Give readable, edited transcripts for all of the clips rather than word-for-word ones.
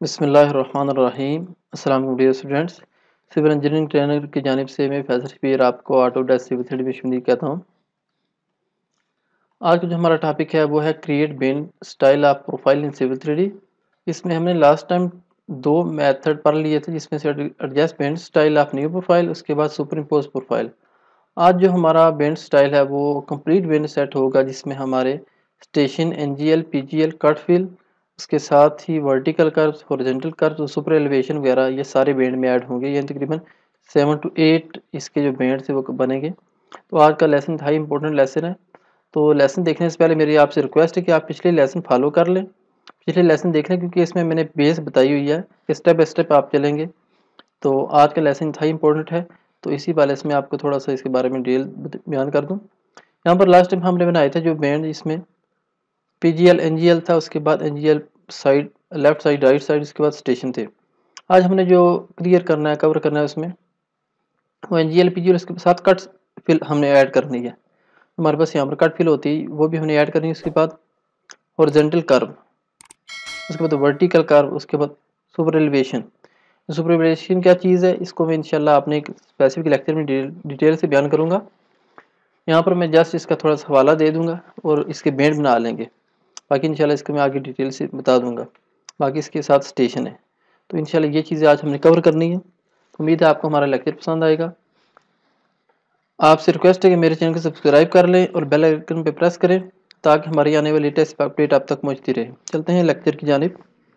बिस्मिल्लाहिर्रहमानिर्रहीम। अस्सलाम वालेकुम dear students. Civil engineering trainer की जानिब से मैं फैसल शबीर आपको ऑटोडेस्क सिविल 3D विश्वविद्यालय कहता हूँ। आज का जो हमारा टॉपिक है वो है create band style of profile in civil 3D। इसमें हमने लास्ट टाइम दो मेथड पढ़ लिए थे, जिसमें से adjust band style of new profile, उसके बाद सुपर इम्पोज प्रोफाइल। आज जो हमारा बेंड स्टाइल है वो कंप्लीट बेंड सेट होगा, जिसमें हमारे station, NGL, PGL, cut fill, उसके साथ ही vertical curves, horizontal curves, super elevation वगैरह ये सारे बेंड में ऐड होंगे। ये तकरीबन 7 to 8 इसके जो बेंड से वो बनेंगे। तो आज का लेसन हाई इंपॉर्टेंट लेसन है। तो लेसन देखने से पहले मेरी आपसे रिक्वेस्ट है कि आप पिछले लेसन फॉलो कर लें, पिछले लेसन देख लें, क्योंकि इसमें मैंने बेस बताई हुई है कि स्टेप बाय स्टेप आप चलेंगे। तो आज का लेसन हाई इंपॉर्टेंट है, तो इसी वाले में आपको थोड़ा सा इसके बारे में डिटेल बयान कर दूं। यहाँ पर लास्ट टाइम हमने बनाए थे जो बैंड, इसमें पीजीएल एनजीएल था, उसके बाद NGL side, left side, right side, उसके बाद स्टेशन थे। आज हमने जो क्लियर करना है, कवर करना है उसमें वो एनजीएल पीजीएल, उसके साथ कट फिल हमने ऐड करनी है। हमारे पास यहाँ पर कट फिल होती है, वो भी हमने ऐड करनी है। उसके बाद हॉरिजॉन्टल कर्व, उसके बाद वर्टिकल कर्व, उसके बाद सुपर एलिवेशन। सुपर एलिवेशन क्या चीज़ है, इसको मैं इंशाल्लाह अपने एक स्पेसिफिक लेक्चर में डिटेल से बयान करूँगा। यहाँ पर मैं जस्ट इसका थोड़ा सा हवाला दे दूँगा और इसके बैंड बना लेंगे। बाकी इंशाल्लाह इसको मैं आगे डिटेल से बता दूँगा। बाकी इसके साथ स्टेशन है। तो इंशाल्लाह ये चीज़ें आज हमने कवर करनी है। उम्मीद है आपको हमारा लेक्चर पसंद आएगा। आपसे रिक्वेस्ट है कि मेरे चैनल को सब्सक्राइब कर लें और बेल आइकन पर प्रेस करें, ताकि हमारी आने वाली लेटेस्ट अपडेट आप तक पहुँचती रहे। चलते हैं लेक्चर की जानिब।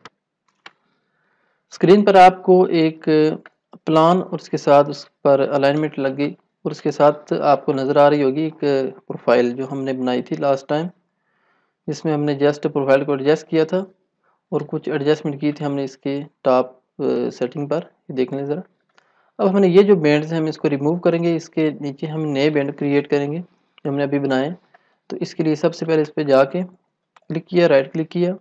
स्क्रीन पर आपको एक प्लान और उसके साथ उस पर अलाइनमेंट लग गई, और उसके साथ आपको नज़र आ रही होगी एक प्रोफाइल जो हमने बनाई थी लास्ट टाइम, जिसमें हमने जस्ट प्रोफाइल को एडजस्ट किया था और कुछ एडजस्टमेंट की थी हमने इसके टॉप सेटिंग पर। देख लें ज़रा। अब हमने ये जो बैंड्स हैं हम इसको रिमूव करेंगे, इसके नीचे हम नए बैंड क्रिएट करेंगे जो हमने अभी बनाए। तो इसके लिए सबसे पहले इस पर जाके क्लिक किया, राइट क्लिक किया,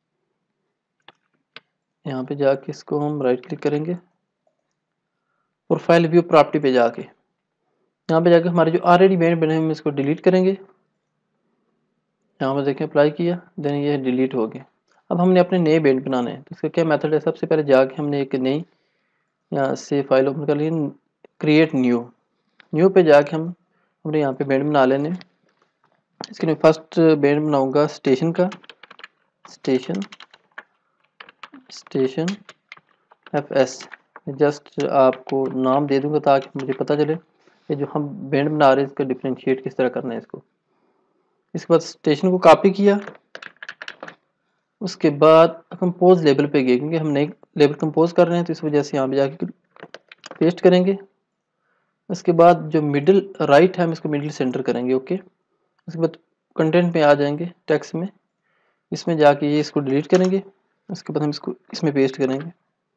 यहाँ पे जाके इसको हम राइट क्लिक करेंगे, प्रोफाइल व्यू प्रॉपर्टी पे जाके यहाँ पे जाके हमारे जो ऑलरेडी बैंड बने हम इसको डिलीट करेंगे। यहाँ पर देखें अप्लाई किया, देन ये डिलीट हो गए। अब हमने अपने नए बैंड बनाने हैं, तो इसका क्या मेथड है, सबसे पहले जाके हमने एक नई यहाँ से फाइल ओपन कर ली, क्रिएट न्यू पे जाके हमने यहाँ पे बैंड बना लेने। इसके लिए फर्स्ट बैंड बनाऊंगा स्टेशन का, स्टेशन FS। जस्ट आपको नाम दे दूंगा ताकि मुझे पता चले कि जो हम बैंड बना रहे हैं इसका डिफ्रेंशिएट किस तरह करना है इसको। इसके बाद स्टेशन को कॉपी किया, उसके बाद कंपोज लेबल पे गए, क्योंकि हम नए लेबल कंपोज कर रहे हैं तो इस वजह से यहाँ पे जाके पेस्ट करेंगे। उसके बाद जो मिडिल राइट है हम इसको मिडिल सेंटर करेंगे, ओके। उसके बाद कंटेंट में आ जाएंगे, टेक्स्ट में, इसमें जाके ये इसको डिलीट करेंगे। उसके बाद हम इसको इसमें पेस्ट करेंगे।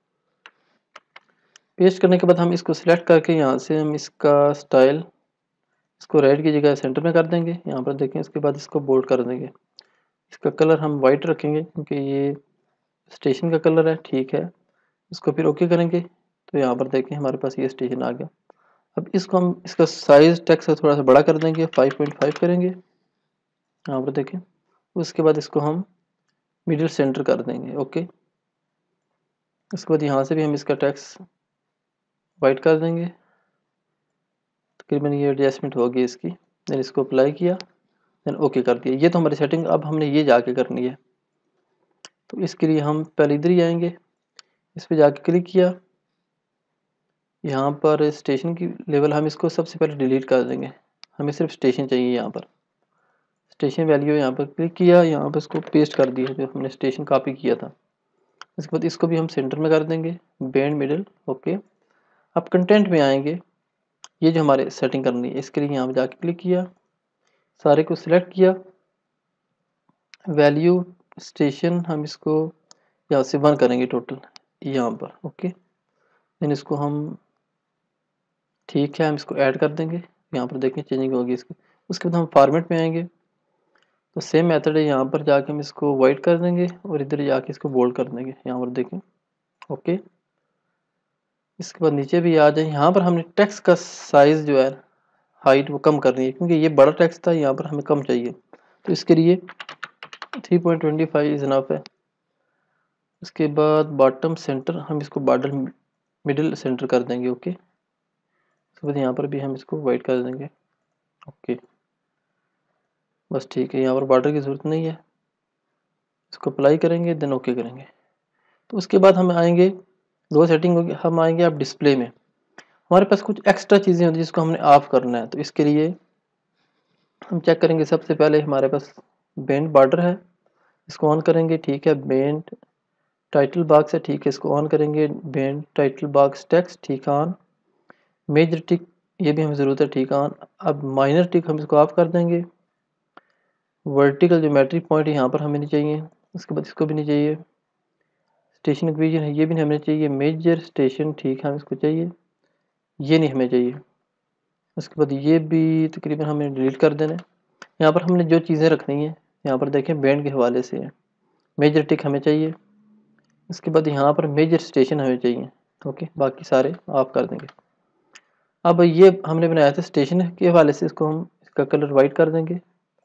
पेस्ट करने के बाद हम इसको सिलेक्ट करके यहाँ से हम इसका स्टाइल, इसको राइट की जगह सेंटर में कर देंगे। यहाँ पर देखें, इसके बाद इसको बोल्ड कर देंगे। इसका कलर हम वाइट रखेंगे क्योंकि ये स्टेशन का कलर है, ठीक है। इसको फिर ओके करेंगे, तो यहाँ पर देखें हमारे पास ये स्टेशन आ गया। अब इसको हम इसका साइज टेक्स्ट से थोड़ा सा बड़ा कर देंगे, 5.5 करेंगे, यहाँ पर देखें। उसके बाद इसको हम मिडिल सेंटर कर देंगे, ओके। उसके बाद यहाँ से भी हम इसका टेक्स्ट वाइट कर देंगे। तकरीबन ये एडजस्टमेंट होगी इसकी। देन इसको अप्लाई किया, देन ओके कर दिया। ये तो हमारी सेटिंग। अब हमने ये जाके करनी है, तो इसके लिए हम पहले इधर ही आएंगे, इस पर जाके क्लिक किया। यहाँ पर स्टेशन की लेवल हम इसको सबसे पहले डिलीट कर देंगे, हमें सिर्फ स्टेशन चाहिए। यहाँ पर स्टेशन वैल्यू, यहाँ पर क्लिक किया, यहाँ पर इसको पेस्ट कर दिया जो हमने स्टेशन कॉपी किया था। इसके बाद इसको भी हम सेंटर में कर देंगे, बैंड मिडिल, ओके। अब कंटेंट में आएंगे, ये जो हमारे सेटिंग करनी है इसके लिए यहाँ पर जाके क्लिक किया, सारे को सिलेक्ट किया, वैल्यू स्टेशन हम इसको यहाँ से 1 करेंगे टोटल यहाँ पर, ओके। देन इसको हम, ठीक है, हम इसको ऐड कर देंगे। यहाँ पर देखें चेंजिंग होगी इसकी। उसके बाद हम फॉर्मेट में आएंगे, तो सेम मेथड है, यहाँ पर जाके हम इसको वाइट कर देंगे और इधर जाके इसको बोल्ड कर देंगे, यहाँ पर देखें, ओके। इसके बाद नीचे भी आ जाए, यहाँ पर हमने टेक्स्ट का साइज जो है, हाइट, वो कम करनी है, क्योंकि ये बड़ा टेक्स्ट था, यहाँ पर हमें कम चाहिए। तो इसके लिए 3.25 इज इनफ है। उसके बाद बॉटम सेंटर हम इसको बॉर्डर मिडिल सेंटर कर देंगे। ओके, उसके बाद यहाँ पर भी हम इसको वाइट कर देंगे। ओके, बस ठीक है, यहाँ पर बॉर्डर की ज़रूरत नहीं है। इसको अप्लाई करेंगे, देन ओके करेंगे। तो उसके बाद हम आएंगे, दो सेटिंग होगी, हम आएंगे आप डिस्प्ले में। हमारे पास कुछ एक्स्ट्रा चीज़ें होती हैं जिसको हमने ऑफ करना है। तो इसके लिए हम चेक करेंगे, सबसे पहले हमारे पास बेंड बॉर्डर है, इसको ऑन करेंगे। ठीक है, बेंड टाइटल बॉक्स है, ठीक है, इसको ऑन करेंगे। बेंड टाइटल बॉक्स टेक्स्ट, ठीक है, ऑन। मेजर टिक, ये भी हमें ज़रूरत है, ठीक है, ऑन। अब माइनर टिक हम इसको ऑफ कर देंगे। वर्टिकल ज्योमेट्रिक पॉइंट यहाँ पर हमें नहीं चाहिए, उसके बाद इसको भी नहीं चाहिए। स्टेशन डिवीजन है, ये भी नहीं हमें चाहिए। मेजर स्टेशन, ठीक है, हमें इसको चाहिए, ये नहीं हमें चाहिए। उसके बाद ये भी तकरीबन हमें डिलीट कर देना है। यहाँ पर हमने जो चीज़ें रखनी है, यहाँ पर देखें बैंड के हवाले से है। मेजर टिक हमें चाहिए, इसके बाद यहाँ पर मेजर स्टेशन हमें चाहिए। ओके, बाकी सारे ऑफ कर देंगे। अब ये हमने बनाया था स्टेशन के हवाले से, इसको हम इसका कलर वाइट कर देंगे।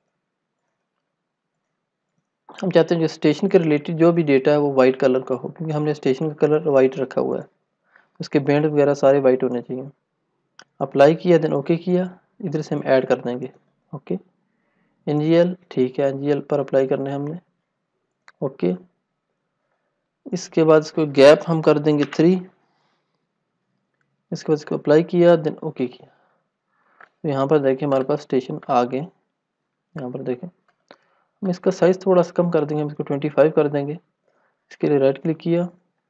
हम चाहते हैं जो स्टेशन के रिलेटेड जो भी डेटा है वो वाइट कलर का हो, क्योंकि हमने स्टेशन का कलर वाइट रखा हुआ है। उसके बैंड वगैरह सारे वाइट होने चाहिए। अप्लाई किया, देन ओके किया, इधर से हम ऐड कर देंगे। ओके, एनजीएल, ठीक है, एनजीएल पर अप्लाई करना है हमने। ओके, इसके बाद इसको गैप हम कर देंगे 3। इसके बाद इसको अप्लाई किया, देन ओके किया। तो यहाँ पर देखें हमारे पास स्टेशन आ गए। यहाँ पर देखें, हम इसका साइज़ थोड़ा सा कम कर देंगे, हम इसको 25 कर देंगे। इसके लिए राइट क्लिक किया,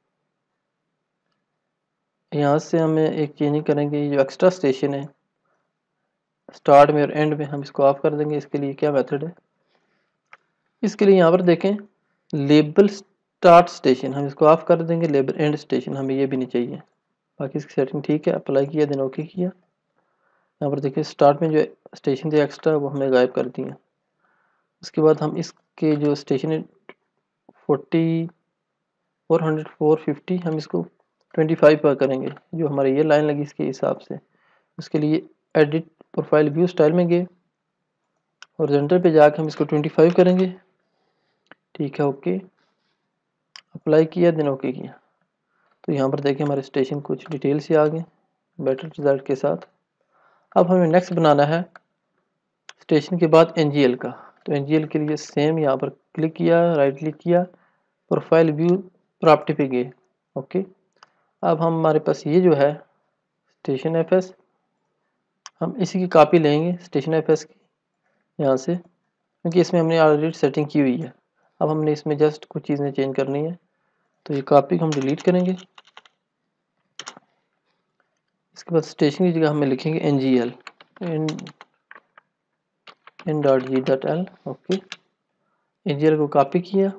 यहाँ से हमें एक चेंजिंग करेंगे। जो एक्स्ट्रा स्टेशन है स्टार्ट में और एंड में, हम इसको ऑफ कर देंगे। इसके लिए क्या मेथड है, इसके लिए यहाँ पर देखें लेबल स्टार्ट स्टेशन, हम इसको ऑफ कर देंगे। लेबल एंड स्टेशन हमें ये भी नहीं चाहिए। बाकी इसकी सेटिंग ठीक है। अप्लाई किया, देन ओके किया। यहाँ पर देखिए स्टार्ट में जो स्टेशन थे एक्स्ट्रा वो हमने गायब कर दिए। उसके बाद हम इसके जो स्टेशन है 40 400 450 हम इसको 25 पर करेंगे, जो हमारी ये लाइन लगी इसके हिसाब से। उसके लिए एडिट प्रोफाइल व्यू स्टाइल में गए, हॉरिजॉन्टल पे जाकर हम इसको 25 करेंगे। ठीक है, ओके, अप्लाई किया, देन ओके किया। तो यहाँ पर देखिए हमारे स्टेशन कुछ डिटेल से आ गए बेटर रिजल्ट के साथ। अब हमें नेक्स्ट बनाना है स्टेशन के बाद एनजीएल का। तो एनजीएल के लिए सेम यहाँ पर क्लिक किया, राइट क्लिक किया, प्रोफाइल व्यू प्रॉपर्टी पे गए। ओके, अब हमारे पास ये जो है स्टेशन एफएस, हम इसी की कॉपी लेंगे स्टेशन एफएस की यहाँ से, क्योंकि इसमें हमने ऑलरेडी सेटिंग की हुई है। अब हमने इसमें जस्ट कुछ चीज़ें चेंज करनी है, तो ये कॉपी को हम डिलीट करेंगे। इसके बाद स्टेशन की जगह हमें लिखेंगे एनजीएल n.g.l। ओके, एनजीएल को कॉपी किया।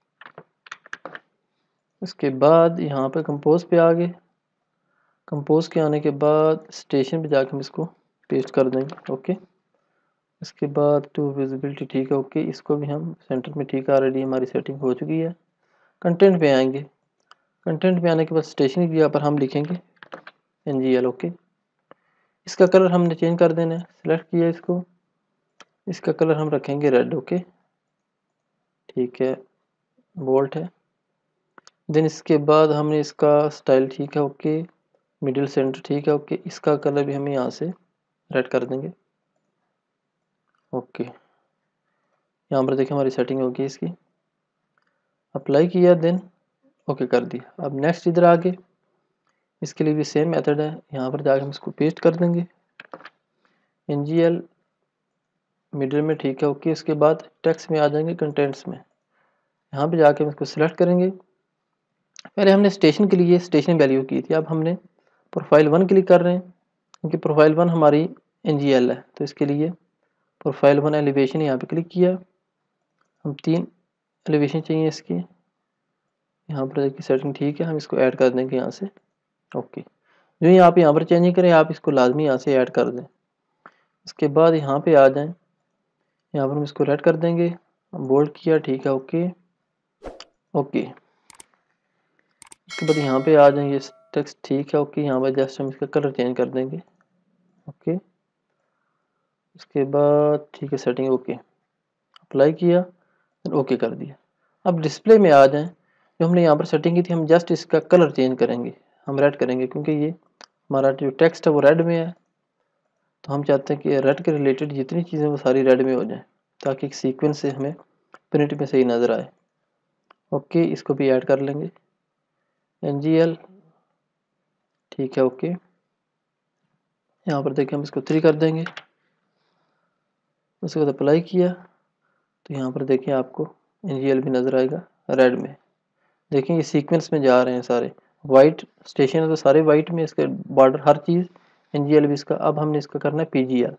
उसके बाद यहाँ पे कंपोज पे आ गए। कंपोज के आने के बाद स्टेशन पे जाकर हम इसको पेस्ट कर देंगे। ओके, इसके बाद टू विजिबिलिटी, ठीक है, ओके, इसको भी हम सेंटर में, ठीक है, ऑलरेडी हमारी सेटिंग हो चुकी है। कंटेंट पे आएंगे, कंटेंट पे आने के बाद स्टेशन की जगह पर हम लिखेंगे एनजीएल। ओके, इसका कलर हमने चेंज कर देना है। सिलेक्ट किया इसको, इसका कलर हम रखेंगे रेड। ओके, ठीक है, बोल्ट है। देन इसके बाद हमने इसका स्टाइल, ठीक है, ओके, मिडिल सेंटर, ठीक है, ओके, इसका कलर भी हम यहाँ से रेड कर देंगे। ओके, यहाँ पर देखिए हमारी सेटिंग होगी इसकी। अप्लाई किया, देन ओके कर दिया। अब नेक्स्ट इधर आगे, इसके लिए भी सेम मेथड है। यहाँ पर जाकर हम इसको पेस्ट कर देंगे एनजीएल मिडिल में, ठीक है, ओके। इसके बाद टेक्स्ट में आ जाएंगे, कंटेंट्स में, यहाँ पे जाके हम इसको सिलेक्ट करेंगे। पहले हमने स्टेशन के लिए स्टेशन वैल्यू की थी, अब हमने प्रोफाइल 1 क्लिक कर रहे हैं, क्योंकि प्रोफाइल 1 हमारी एनजीएल है। तो इसके लिए प्रोफाइल 1 एलिवेशन यहाँ पे क्लिक किया। हम 3 एलिवेशन चाहिए इसकी। यहाँ पर देखिए सेटिंग ठीक है, हम इसको ऐड कर देंगे यहाँ से। ओके, जो ही आप यहाँ पर चेंजिंग करें, आप इसको लाजमी यहाँ से ऐड कर दें। इसके बाद यहाँ पे आ जाएं, यहाँ पर हम इसको रेड कर देंगे, बोल्ड किया, ठीक है, ओके ओके। इसके बाद यहाँ पे आ जाएंगे टेक्स्ट, ठीक है, ओके। यहाँ पर जस्ट हम इसका कलर चेंज कर देंगे। ओके, उसके बाद ठीक है, सेटिंग ओके, अप्लाई किया, ओके कर दिया। अब डिस्प्ले में आ जाएं, जो हमने यहाँ पर सेटिंग की थी, हम जस्ट इसका कलर चेंज करेंगे, हम रेड करेंगे क्योंकि ये हमारा जो टेक्स्ट है वो रेड में है, तो हम चाहते हैं कि रेड के रिलेटेड जितनी चीज़ें वो सारी रेड में हो जाएं ताकि एक सीक्वेंस से हमें प्रिंट में सही नज़र आए। ओके, इसको भी ऐड कर लेंगे NGL, ठीक है। ओके, यहाँ पर देखिए हम इसको 3 कर देंगे, उसके बाद अप्लाई किया तो यहाँ पर देखिए आपको NGL भी नज़र आएगा रेड में। देखिए ये सीक्वेंस में जा रहे हैं सारे, वाइट स्टेशन है तो सारे वाइट में, इसके बॉर्डर हर चीज़ NGL भी इसका। अब हमने इसका करना है PGL,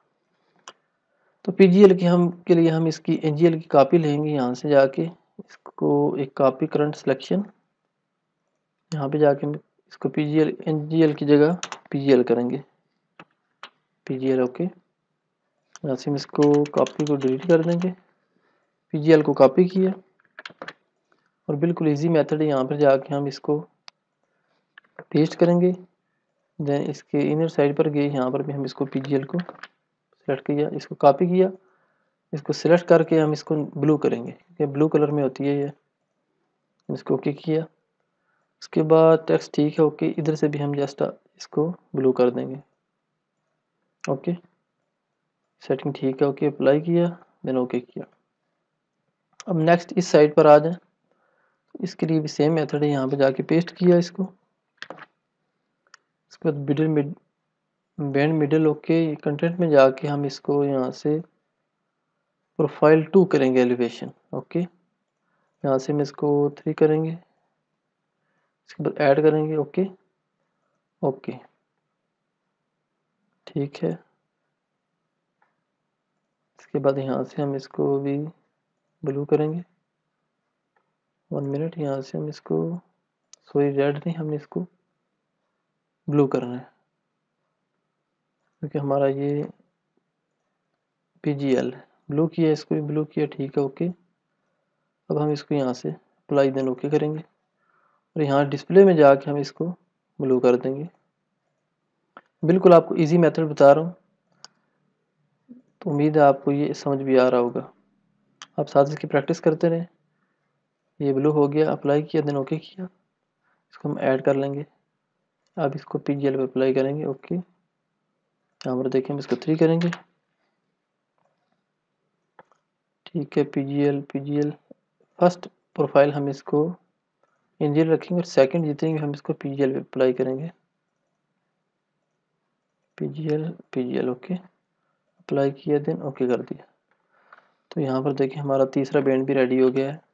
तो PGL के लिए हम इसकी NGL की कॉपी लेंगे, यहाँ से जाके इसको एक कॉपी करंट सिलेक्शन, यहाँ पे जाके हम इसको NGL की जगह PGL करेंगे, PGL। ओके, यहाँ से हम इसको कॉपी को डिलीट कर देंगे, PGL को कॉपी किया और बिल्कुल इजी मेथड है, यहाँ पर जाके हम इसको पेस्ट करेंगे, देन इसके इनर साइड पर गए, यहाँ पर भी हम इसको PGL को सेलेक्ट किया, इसको कॉपी किया, इसको सिलेक्ट करके हम इसको ब्लू करेंगे क्योंकि ब्लू कलर में होती है ये, इसको ओके किया। उसके बाद टेक्स्ट ठीक है, ओके, इधर से भी हम जस्ट इसको ब्लू कर देंगे। ओके, सेटिंग ठीक है, ओके, अप्लाई किया, देन ओके किया। अब नेक्स्ट इस साइड पर आ जाए, इसके लिए भी सेम मेथड है, यहाँ पे जाके पेस्ट किया इसको, उसके बाद बैंड मिडिल, ओके, कंटेंट में जाके हम इसको यहाँ से प्रोफाइल 2 करेंगे, एलिवेशन। ओके, यहाँ से हम इसको 3 करेंगे, इसके बाद ऐड करेंगे। ओके, ओके, ठीक है। इसके बाद यहाँ से हम इसको भी ब्लू करेंगे, 1 मिनट, यहाँ से हम इसको, सॉरी रेड नहीं, हमने इसको ब्लू करना है क्योंकि हमारा ये PGL है। ब्लू किया, इसको भी ब्लू किया, ठीक है। ओके, अब हम इसको यहाँ से अप्लाई देन ओके करेंगे और यहाँ डिस्प्ले में जाके हम इसको ब्लू कर देंगे। बिल्कुल आपको इजी मेथड बता रहा हूँ, तो उम्मीद है आपको ये समझ भी आ रहा होगा। आप साथ इसकी प्रैक्टिस करते रहें। ये ब्लू हो गया, अप्लाई किया, देन ओके किया, इसको हम ऐड कर लेंगे। अब इसको PGL पे अप्लाई करेंगे। ओके, यहाँ पर देखें हम इसको 3 करेंगे, ठीक है। PGL फर्स्ट प्रोफाइल हम इसको NGL रखेंगे और सेकंड जितनी भी हम इसको PGL पे अप्लाई करेंगे, PGL। ओके, अप्लाई किया, देन ओके कर दिया। तो यहाँ पर देखिए हमारा तीसरा बैंड भी रेडी हो गया है।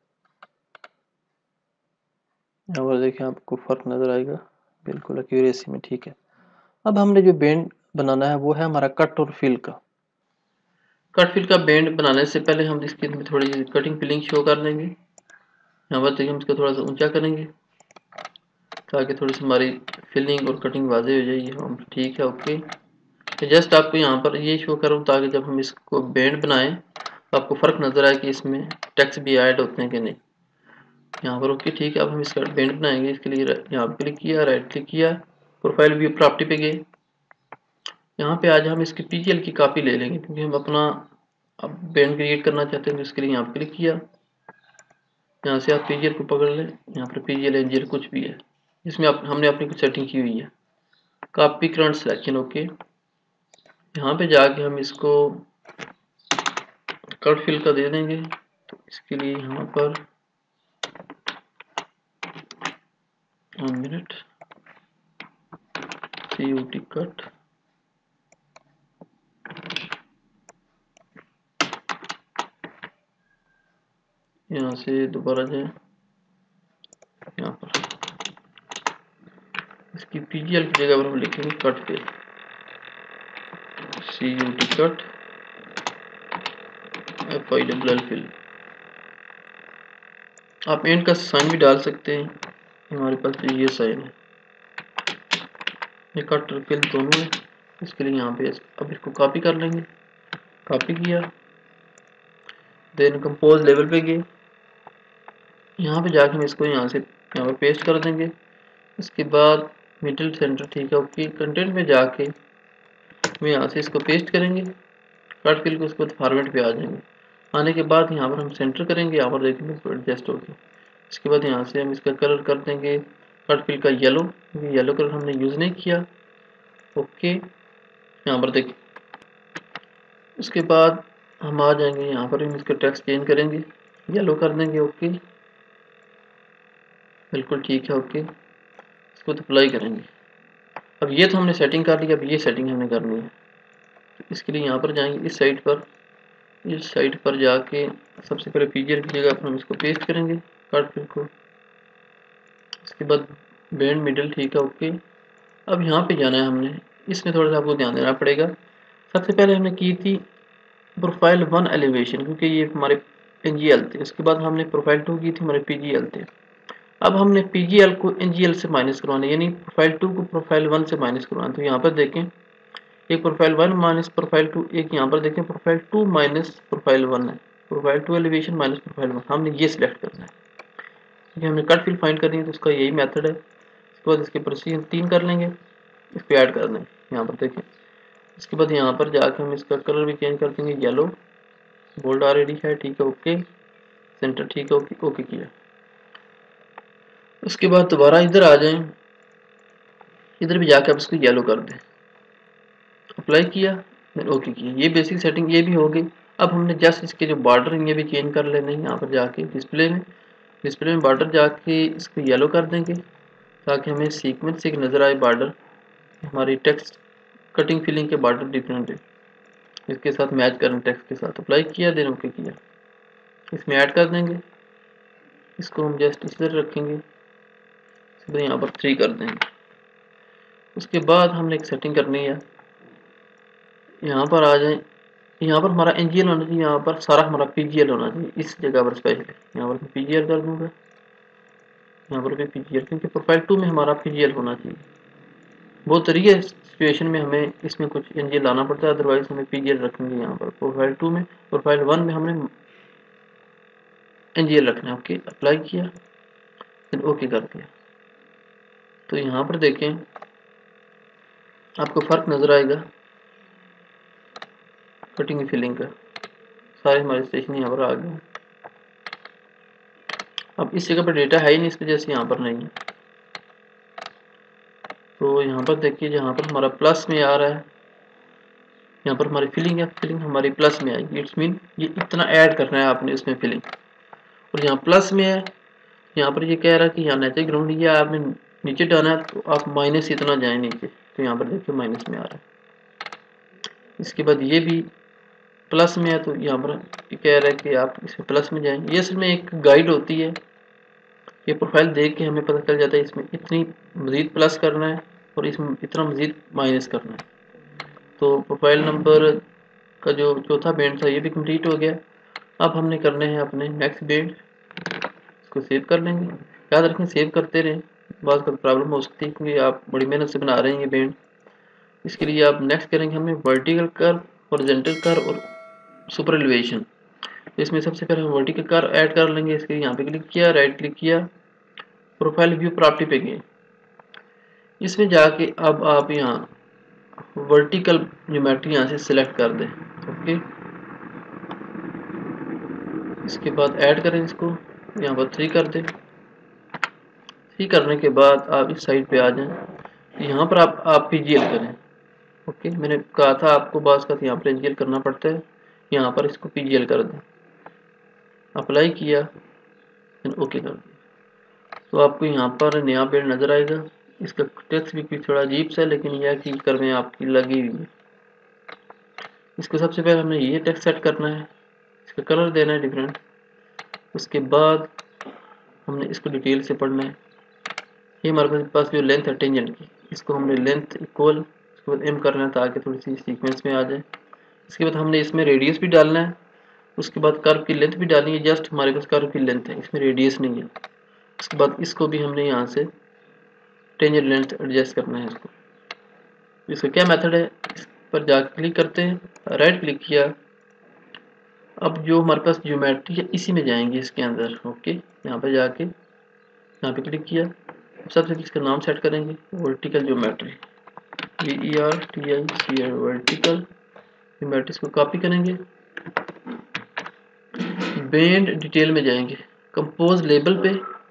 यहाँ पर देखिए आपको फ़र्क नज़र आएगा, बिल्कुल एक्यूरेसी में, ठीक है। अब हमने जो बैंड बनाना है वो है हमारा कट और फिल का। कट फिल का बैंड बनाने से पहले हम इसकी थोड़ी कटिंग फिलिंग शो कर लेंगे। यहाँ पर देखिए हम इसको थोड़ा सा ऊंचा करेंगे ताकि थोड़ी सी हमारी फिलिंग और कटिंग वाज़ेह हो जाएगी। हम ठीक है, ओके। तो जस्ट आपको यहाँ पर ये शो करूँ ताकि जब हम इसको बैंड बनाएं तो आपको फ़र्क नज़र आए कि इसमें टेक्स्ट भी ऐड होते हैं कि नहीं। यहाँ पर ओके, ठीक है। अब हम इसका बैंड बनाएंगे, इसके लिए यहाँ पर क्लिक किया, राइट क्लिक किया, प्रोफाइल व्यू प्रॉपर्टी पे गए। यहाँ पे आज हम इसकी PGL की कॉपी ले लेंगे क्योंकि हम अपना अब बैंड क्रिएट करना चाहते हैं, तो इसके लिए यहाँ पर क्लिक किया, यहाँ से आप PGL को पकड़ लें। यहाँ पर PGL NGL कुछ भी है जिसमें हमने अपनी कुछ सेटिंग की हुई है। Copy current selection, okay. यहाँ पे जाके हम इसको कट फिल का दे देंगे, तो इसके लिए यहाँ पर 1 मिनट, CUT कट, यहाँ से दोबारा जाए, यहाँ पर इसकी PGL की जगह पर हम लिखेंगे cut fill, CUT cut, FILL fill. आप एंड का साइन भी डाल सकते हैं, हमारे पास तो ये साइन है, ये कट और फिल दोनों है। इसके लिए यहाँ पे अब इसको कॉपी कर लेंगे, कॉपी किया, देन कंपोज लेवल पे गए, यहाँ पे जाके हम इसको यहाँ पर पेस्ट कर देंगे। इसके बाद मिडिल सेंटर, ठीक है, ओके। कंटेंट में जाके हम यहाँ से इसको पेस्ट करेंगे, कट फिल को, उसके बाद फॉर्मेट पे आ जाएंगे। आने के बाद यहाँ पर हम सेंटर करेंगे, यहाँ पर देखेंगे तो एडजस्ट हो गया। इसके बाद यहाँ से हम इसका कलर कर देंगे कट फिल का येलो, क्योंकि येलो कलर हमने यूज़ नहीं किया। ओके, यहाँ पर देखिए। उसके बाद हम आ जाएंगे यहाँ पर, हम इसका टेक्स्ट चेंज करेंगे, येलो कर देंगे। ओके, बिल्कुल ठीक है। ओके, इसको अप्लाई करेंगे। अब ये तो हमने सेटिंग कर ली, अब ये सेटिंग हमें करनी है। तो इसके लिए यहाँ पर जाएंगे, इस साइड पर जाके सबसे पहले पीजीआर की जगह पर हम इसको पेस्ट करेंगे कट फिल को। इसके बाद बैंड मिडल, ठीक है। ओके, अब यहाँ पे जाना है हमने, इसमें थोड़ा सा आपको ध्यान देना पड़ेगा। सबसे पहले हमने की थी प्रोफाइल 1 एलिवेशन, क्योंकि ये हमारे एनजीएल थे। उसके बाद हमने प्रोफाइल 2 की थी, हमारे पीजीएल थे। अब हमने पीजीएल को एनजीएल से माइनस करवाना, यानी प्रोफाइल 2 को प्रोफाइल 1 से माइनस करवाना। तो यहाँ पर देखें, एक प्रोफाइल 1 माइनस प्रोफाइल 2, एक यहाँ पर देखें प्रोफाइल 2 माइनस प्रोफाइल 1 है। प्रोफाइल 2 एलिवेशन माइनस प्रोफाइल 1, हमने ये सिलेक्ट करना है, क्योंकि हमने कट फिल फाइंड करनी है, तो उसका यही मेथड है। इसके बाद इसके प्रोसीजर 3 कर लेंगे, इस पर ऐड कर देंगे, यहाँ पर देखें। इसके बाद यहाँ पर जाकर हम इसका कलर भी चेंज कर देंगे, येलो, बोल्ड ऑलरेडी है, ठीक है। ओके, सेंटर ठीक है। ओके, ओके किया। उसके बाद दोबारा इधर आ जाएं, इधर भी जाकर आप इसको येलो कर दें, अप्लाई किया, फिर ओके किया। ये बेसिक सेटिंग ये भी हो गई। अब हमने जस्ट इसके जो बॉर्डर हैं ये भी चेंज कर लेने हैं। यहाँ पर जाके डिस्प्ले में बॉर्डर जाके इसको येलो कर देंगे, ताकि हमें सीक्वेंस एक नज़र आए बॉर्डर, हमारी टेक्स्ट कटिंग फिलिंग के बॉर्डर डिफरेंट है, इसके साथ मैच करें टेक्स्ट के साथ। अप्लाई किया, देन ओके किया। इसमें ऐड कर देंगे, इसको हम जस्ट इस तरह रखेंगे, सीधे यहाँ पर 3 कर देंगे। उसके बाद हमने एक सेटिंग करनी है, यहाँ पर आ जाए, यहाँ पर हमारा एनजीएल होना चाहिए, यहाँ पर सारा हमारा पीजीएल होना चाहिए, इस जगह पर स्पेशली यहाँ पर मैं पीजीएल कर दूँगा, यहाँ पर भी पीजीएल, क्योंकि प्रोफाइल 2 में हमारा पीजीएल होना चाहिए। बहुत तरीके सिचुएशन में हमें इसमें कुछ एनजीएल लाना पड़ता है, अदरवाइज हमें पीजीएल रखेंगे यहाँ पर प्रोफाइल 2 में। प्रोफाइल 1 में हमने एनजीएल रखना है। ओके, अप्लाई किया, फिर ओके कर दिया। तो यहाँ पर देखें, आपको फ़र्क नज़र आएगा कटिंग फिलिंग का, सारे हमारे स्टेशन यहाँ पर आ गए। अब इस जगह पर डेटा है ही नहीं, इस वजह से यहाँ पर नहीं है। तो यहाँ पर देखिए, जहाँ पर हमारा प्लस में आ रहा है, यहाँ पर हमारी फिलिंग है, फिलिंग हमारी प्लस में आएगी। इट्स मीन ये इतना ऐड करना है आपने इसमें फिलिंग। और यहाँ प्लस में है, यहाँ पर ये कह रहा है कि यहाँ नेचुरल ग्राउंड ये आपने नीचे डालना है, तो आप माइनस इतना जाए नीचे, तो यहाँ पर देखिए माइनस में आ रहा है। इसके बाद ये भी प्लस में है, तो यहाँ पर ये कह रहा है कि आप इसमें प्लस में जाएं। ये असल में एक गाइड होती है, ये प्रोफाइल देख के हमें पता चल जाता है इसमें इतनी मज़ीद प्लस करना है और इसमें इतना मज़ीद माइनस करना है। तो प्रोफाइल नंबर का जो चौथा बैंड था ये भी कंप्लीट हो गया। अब हमने करने हैं अपने नेक्स्ट बैंड, इसको सेव कर लेंगे। याद रखें, सेव करते रहें, बाद का प्रॉब्लम हो सकती है, क्योंकि आप बड़ी मेहनत से बना रहे हैं ये बैंड। इसके लिए आप नेक्स्ट करेंगे हमें वर्टिकल कर्व, हॉरिजॉन्टल कर्व और सुपर एलिवेशन। तो इसमें सबसे पहले हम वर्टिकल कर्व ऐड कर लेंगे। इसके लिए यहाँ पे क्लिक किया, राइट क्लिक किया, प्रोफाइल व्यू प्रॉपर्टी पे गए। इसमें जाके अब आप यहाँ वर्टिकल ज्योमेट्री यहाँ से सिलेक्ट कर दें। ओके, इसके बाद ऐड करें, इसको यहाँ पर 3 कर दें। 3 करने के बाद आप इस साइड पे आ जाएं, यहाँ पर आप पीजीएल करें। ओके, मैंने कहा था आपको बास का यहाँ पर एनजीएल करना पड़ता है, यहाँ पर इसको पीजीएल कर दें। अप्लाई किया, ओके कर दिया। तो आपको यहाँ पर नया पेड़ नज़र आएगा। इसका टेक्स्ट भी थोड़ा अजीब सा है, लेकिन यह की कर में आपकी लगी हुई है। इसको सबसे पहले हमने ये टेक्स्ट सेट करना है, इसका कलर देना है डिफरेंट। उसके बाद हमने इसको डिटेल से पढ़ना है। ये हमारे पास जो लेंथ है टेंजेंट की, इसको हमने लेंथ इक्वल, उसके बाद एम करना है ताकि थोड़ी सी सीक्वेंस में आ जाए। इसके बाद हमने इसमें रेडियस भी डालना है, उसके बाद कर्व की लेंथ भी डालनी है। जस्ट हमारे पास कर्व की लेंथ है, इसमें रेडियस नहीं है। उसके बाद इसको भी हमने यहाँ से टेंजेंट लेंथ एडजस्ट करना है इसको। इसका क्या मेथड है, इस पर जाकर क्लिक करते हैं, राइट क्लिक किया। अब जो हमारे पास ज्योमेट्री है इसी में जाएंगे इसके अंदर। ओके, यहाँ पे जाके यहाँ पे क्लिक किया। सबसे पहले इसका नाम सेट करेंगे, vertical geometry, VERTICL vertical geometry. इसको कॉपी करेंगे, बैंड डिटेल में जाएंगे, कंपोज लेबल पे,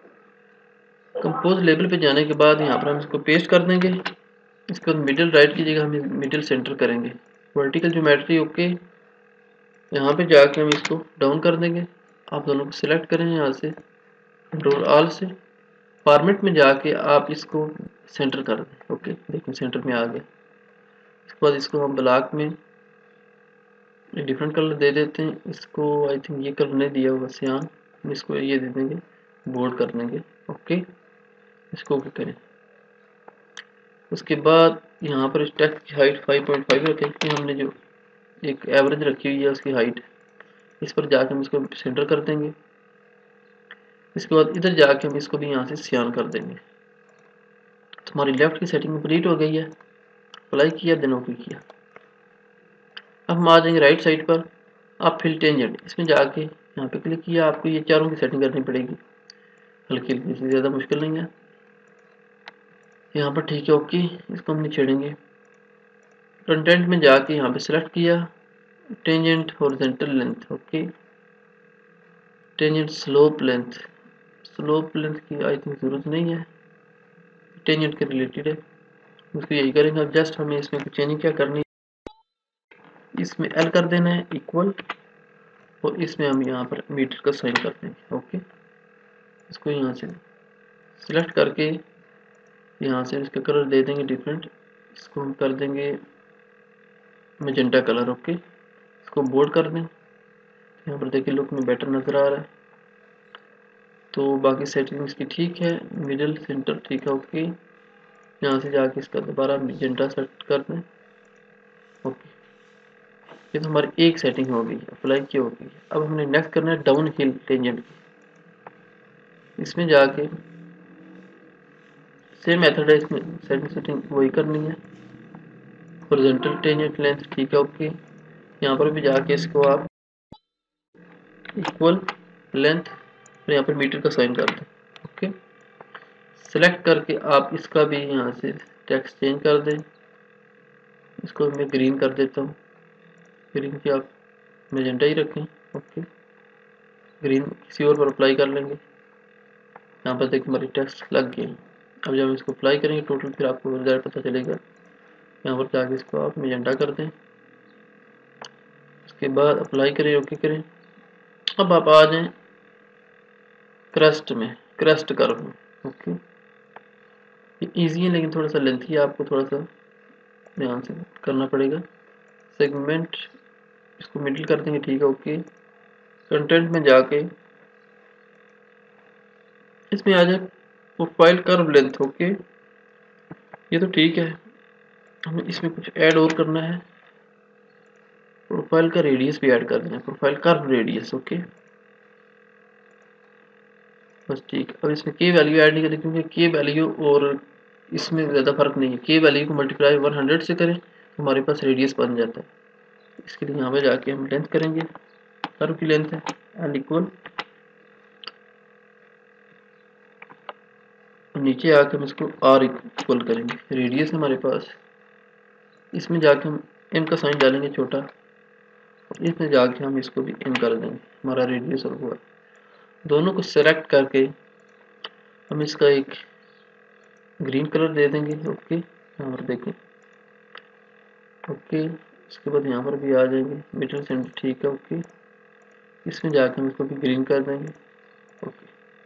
कंपोज लेबल पे जाने के बाद यहाँ पर हम इसको पेस्ट कर देंगे। इसके बाद मिडिल राइट की जगह हम मिडिल सेंटर करेंगे। वर्टिकल ज्योमेट्री ओके, यहाँ पे जाके हम इसको डाउन कर देंगे। आप दोनों को सिलेक्ट करें यहाँ से कंट्रोल ऑल से, फॉर्मेट में जाके आप इसको सेंटर कर दें। ओके, देखिए सेंटर में आ गया। इसके बाद इसको हम ब्लॉक में डिफरेंट कलर दे देते हैं। इसको आई थिंक ये कलर नहीं दिया होगा सियान, हम इसको ये दे देंगे, बोल्ड कर देंगे। ओके, इसको ओके करें। उसके बाद यहाँ पर इस टेक्स्ट की हाइट 5.5 रखें कि हमने जो एक एवरेज रखी हुई है उसकी हाइट, इस पर जाके हम इसको सेंटर कर देंगे। इसके बाद इधर जाके हम इसको भी यहाँ से सियान कर देंगे। तो हमारी लेफ्ट की सेटिंग कंप्लीट हो गई है। अप्लाई किया, देन ओके किया। अब हम आ जाएंगे राइट साइड पर। आप फिल टेंजेंट इसमें जाके यहाँ पे क्लिक किया। आपको ये चारों की सेटिंग करनी पड़ेगी, हल्की हल्की से, ज़्यादा मुश्किल नहीं है। यहाँ पर ठीक है, ओके। इसको हम नहीं छेड़ेंगे। कंटेंट में जाके यहाँ पे सिलेक्ट किया, tangent horizontal length, okay. Tangent slope length, slope length की आई थिंक ज़रूरत नहीं है, टेंजेंट के रिलेटेड है, उसको यही करेंगे। अब जस्ट हमें इसमें कुछ चेंजिंग क्या करनी है, इसमें एल कर देना है इक्वल, और इसमें हम यहाँ पर मीटर का साइन कर देंगे। ओके, इसको यहाँ से सिलेक्ट करके यहाँ से इसका कलर दे देंगे डिफरेंट। इसको हम कर देंगे मैजेंटा कलर। ओके, इसको बोल्ड कर दें। यहाँ पर देखिए लुक में बेटर नज़र आ रहा है। तो बाकी सेटिंग इसकी ठीक है, मिडिल सेंटर ठीक है। ओके, यहाँ से जाके इसका दोबारा मैजेंटा सेट कर दें। ओके, ये तो हमारी एक सेटिंग हो गई, अप्लाई की हो गई। अब हमने नेक्स्ट करना है डाउन हिल टेंजेंट की। इसमें जाके सेम मेथड है, इसमें सेटिंग वही करनी है। हॉरिजॉन्टल टेंजेंट लेंथ ठीक है। ओके, यहाँ पर भी जाके इसको आप इक्वल लेंथ और यहाँ पर मीटर का साइन कर दें। ओके, सेलेक्ट करके आप इसका भी यहाँ से टेक्स्ट चेंज कर दें। इसको मैं ग्रीन कर देता हूँ, ग्रीन की आप मैजेंटा ही रखें। ओके, ग्रीन किसी और पर अप्लाई कर लेंगे। यहाँ पर देखिए हमारी टेक्स्ट लग गई। अब जब हम इसको अप्लाई करेंगे टोटल, फिर आपको रिजल्ट पता चलेगा। यहाँ पर जाके इसको आप मैजेंटा कर दें। उसके बाद अप्लाई करें, ओके करें। अब आप आ जाएं क्रस्ट में, क्रस्ट कर्व में। ओके, ये ईजी है लेकिन थोड़ा सा लेंथी है, आपको थोड़ा सा ध्यान से करना पड़ेगा। सेगमेंट इसको मिडिल कर देंगे, ठीक है। ओके, कंटेंट में जाके इसमें आ जाए प्रोफाइल कर्व लेंथ। ओके, ये तो ठीक है। हमें इसमें कुछ ऐड और करना है, प्रोफाइल का रेडियस भी ऐड कर देना है, प्रोफाइल कर्व रेडियस। ओके, बस ठीक। अब इसमें के वैल्यू ऐड नहीं करें क्योंकि के वैल्यू और इसमें ज़्यादा फर्क नहीं है। के वैल्यू को मल्टीप्लाई 100 से करें तो हमारे पास रेडियस बन जाता है। इसके लिए यहाँ पे जाके हम लेंथ करेंगे, कर्व की लेंथ है एल इक्वल, नीचे आके हम इसको आर इक्वल करेंगे, रेडियस हमारे पास। इसमें जाके हम एम का साइन डालेंगे छोटा, और इसमें जाके हम इसको भी एम कर देंगे, हमारा रेडियस और हुआ। दोनों को सेलेक्ट करके हम इसका एक ग्रीन कलर दे देंगे। ओके, यहाँ पर देखें। ओके, इसके बाद यहाँ पर भी आ जाएंगे मिडिल सेंटर, ठीक है। ओके, इसमें जाके हम इसको भी ग्रीन कर देंगे। ओके,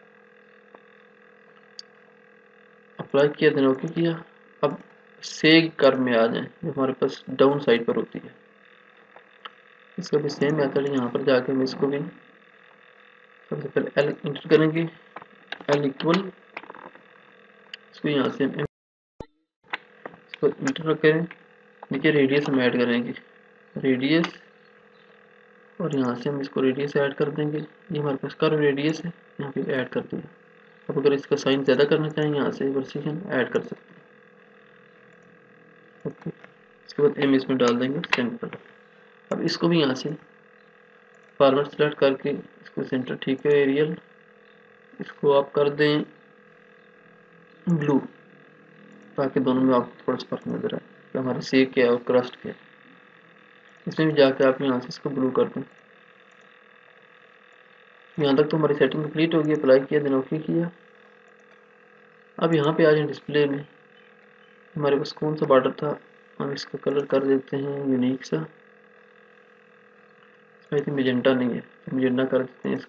अप्लाई किया, देन ओके किया। अब सेग कर्व में आ जाए जो हमारे पास डाउन साइड पर होती है। इसका भी सेम मेथड है, यहाँ पर जाके हम इसको भी सबसे पहले एल इंटर करेंगे, एल इक्वल, इसको यहाँ से हम इसको इंटर करें। नीचे रेडियस हम ऐड करेंगे, रेडियस, और यहाँ से हम इसको रेडियस ऐड कर देंगे। ये हमारे पास कर्व रेडियस है, यहाँ पे ऐड कर दिया। अब अगर इसका साइन ज़्यादा करना चाहें यहाँ से वर्सेशन ऐड कर सकते हैं। ओके, इसके बाद एम इसमें डाल देंगे सिंपल। अब इसको भी यहाँ से फॉरवर्ड सेलेक्ट करके इसको सेंटर, ठीक है, एरियल, इसको आप कर दें ब्लू, ताकि दोनों में आपको थोड़ा सा फर्क नजर आए कि हमारे सेक क्या है और क्रस्ट क्या है। इसमें भी जाके आप यहाँ से इसको ब्लू कर दें। यहाँ तक तो हमारी सेटिंग कंप्लीट होगी। अप्लाई किया, देन ओके किया। अब यहाँ पे आ जाए डिस्प्ले में, हमारे पास कौन सा बॉर्डर था, हम इसका कलर कर देते हैं यूनिक सा, इसमें तो मेजेंटा नहीं है तो मेजेंटा कर देते हैं,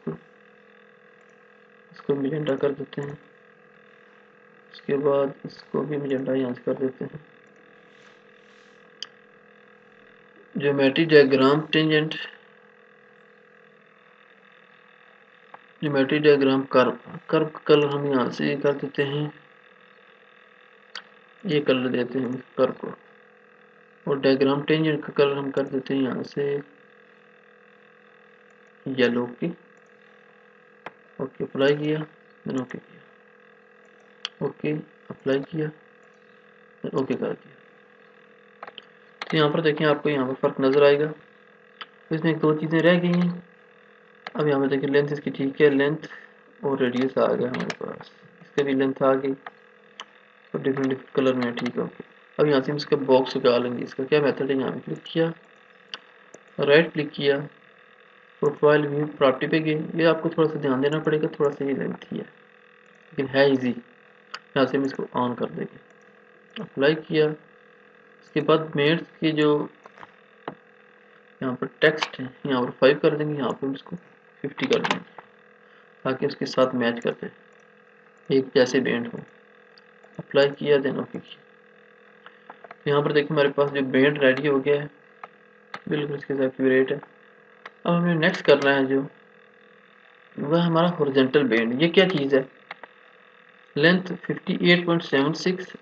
इसको मेजेंटा कर देते हैं। उसके बाद इसको भी मेजेंटा यहाँ से कर देते हैं। Geometry diagram tangent, geometry diagram curve colour हम यहाँ से कर देते हैं, ये कलर देते हैं कर्व को, और डायग्राम टेंजेंट का कलर हम कर देते हैं यहाँ से येलो की। ओके अप्लाई किया, देन ओके किया, ओके अप्लाई किया, देन ओके कर दिया। तो यहाँ पर देखें आपको यहाँ पर फ़र्क नज़र आएगा। तो इसमें एक दो चीज़ें रह गई हैं। अब यहाँ पर देखिए लेंथ इसकी ठीक है, लेंथ और रेडियस आ गया हमारे पास, इसका भी लेंथ आ गई और डिफरेंट कलर में ठीक है। ओके अब यहाँ से हम इसका बॉक्स निकालेंगे। इसका क्या मेथड है, यहाँ पे क्लिक किया, राइट क्लिक किया, प्रोफाइल व्यू प्रॉपर्टी पे गए। ये आपको थोड़ा सा ध्यान देना पड़ेगा, थोड़ा सा ये लेंथी है लेकिन है इजी। यहाँ से हम इसको ऑन कर देंगे, अप्लाई किया। इसके बाद मेड्स के जो यहाँ पर टेक्स्ट है यहाँ पर 5 कर देंगे, यहाँ पर इसको 50 कर देंगे ताकि उसके साथ मैच कर दे, एक जैसे बैंड हो। अप्लाई किया, देन ओके किया। तो यहाँ पर देखिए हमारे पास जो बैंड रेडी हो गया है, बिल्कुल इसके साथ एक्यूरेट है। अब हमें नेक्स्ट करना है जो वह हमारा हॉरिजॉन्टल बैंड। ये क्या चीज़ है, लेंथ 58.76,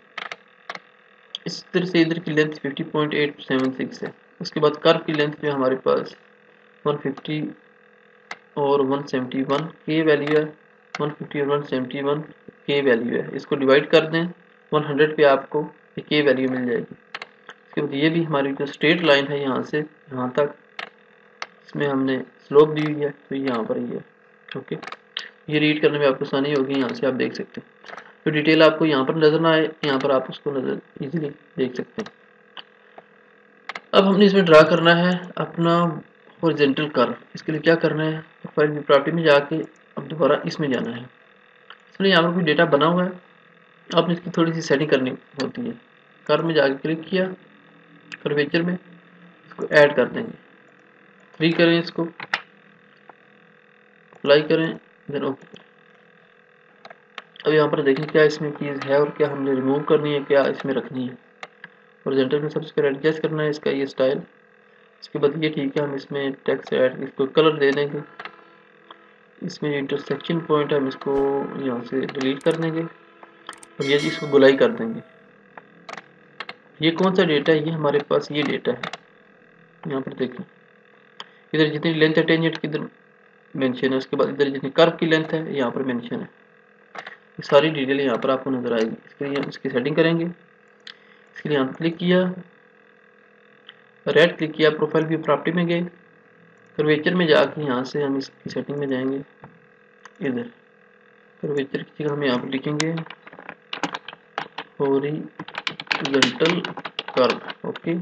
इस तरह से इधर की लेंथ 50.876 है। उसके बाद कर्व की लेंथ जो हमारे पास 150 और 171 के वैल्यू है, 150 और 171 के वैल्यू है। इसको डिवाइड कर दें 100 पे, आपको के वैल्यू मिल जाएगी। इसके बाद ये भी हमारी जो स्ट्रेट लाइन है यहाँ से यहाँ तक, इसमें हमने स्लोप दी हुई है तो यहाँ पर ही है। ओके ये रीड करने में आपको आसानी होगी, यहाँ से आप देख सकते हैं। तो डिटेल आपको यहाँ पर नजर ना आए, यहाँ पर आप उसको नजर इजीली देख सकते हैं। अब हमने इसमें ड्रा करना है अपना हॉरिजॉन्टल कर्व। इसके लिए क्या करना है, प्रोफाइल व्यू प्रॉपर्टी में जाके अब दोबारा इसमें जाना है। इसलिए यहाँ पर कोई डेटा बना हुआ है, आपने इसकी थोड़ी सी सेटिंग करनी होती है। कर्व में जाके क्लिक किया, कर्वेचर में इसको ऐड कर देंगे, 3 करें, इसको अप्लाई करें, देन ओके। अब यहाँ पर देखें क्या इसमें चीज़ है और क्या हमने रिमूव करनी है, क्या इसमें रखनी है। हॉरिजॉन्टल में सबसे पहले एडजस्ट करना है इसका ये स्टाइल। इसके बाद ये ठीक है, हम इसमें टेक्स्ट ऐड, इसको कलर दे देंगे। इसमें इंटरसेक्शन पॉइंट है, हम इसको यहाँ से डिलीट कर देंगे और ये इसको गुलाई कर देंगे। ये कौन सा डेटा है, ये हमारे पास ये डेटा है। यहाँ पर देखें इधर जितनी लेंथ है टेंजेंट की इधर मेंशन है, उसके बाद इधर जितनी कर्व की लेंथ है यहाँ पर मेंशन है। ये सारी डिटेल यहाँ पर आपको नजर आएगी। इसके लिए हम इसकी सेटिंग करेंगे। इसके लिए यहाँ क्लिक किया, राइट क्लिक किया, प्रोफाइल व्यू प्रॉपर्टी में गए, कर्वेचर में जाके यहाँ से हम इसकी सेटिंग में जाएंगे। इधर कर्वेचर की जगह हम यहाँ पर लिखेंगे हॉरिजॉन्टल कर्व। ओके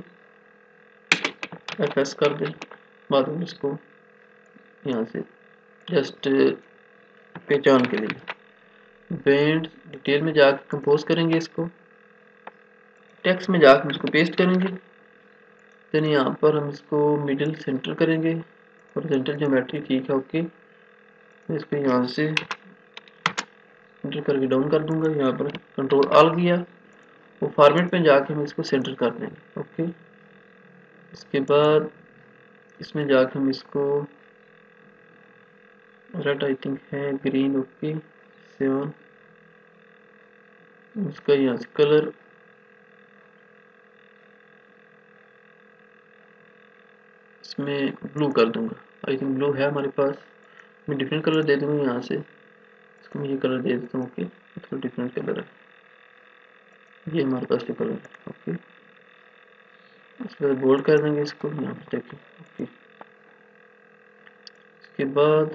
एफएस कर दें, बाद में इसको यहाँ से जस्ट पहचान के लिए बैंड डिटेल में जाकर कंपोज करेंगे। इसको टेक्स्ट में जाकर इसको पेस्ट करेंगे। देन यहाँ पर हम इसको मिडिल सेंटर करेंगे, हॉरिजॉन्टल ज्योमेट्री ठीक है। ओके इसको यहाँ से सेंटर करके डाउन कर दूंगा। यहाँ पर कंट्रोल ऑल किया, वो फॉर्मेट में जाके हम इसको सेंटर कर देंगे। ओके इसके बाद इसमें जाके हम इसको रेड आई थिंक है, ग्रीन, ओके 7, उसका यहाँ से कलर इसमें ब्लू कर दूंगा। आई थिंक ब्लू है हमारे पास, मैं डिफरेंट कलर दे दूंगा यहाँ से, इसको मैं ये कलर दे देता हूँ। ओके थोड़ा डिफरेंट कलर है, ये हमारे पास जो कलर है। ओके इसके बाद बोल्ड कर देंगे इसको यहाँ पर देखिए। ओके इसके बाद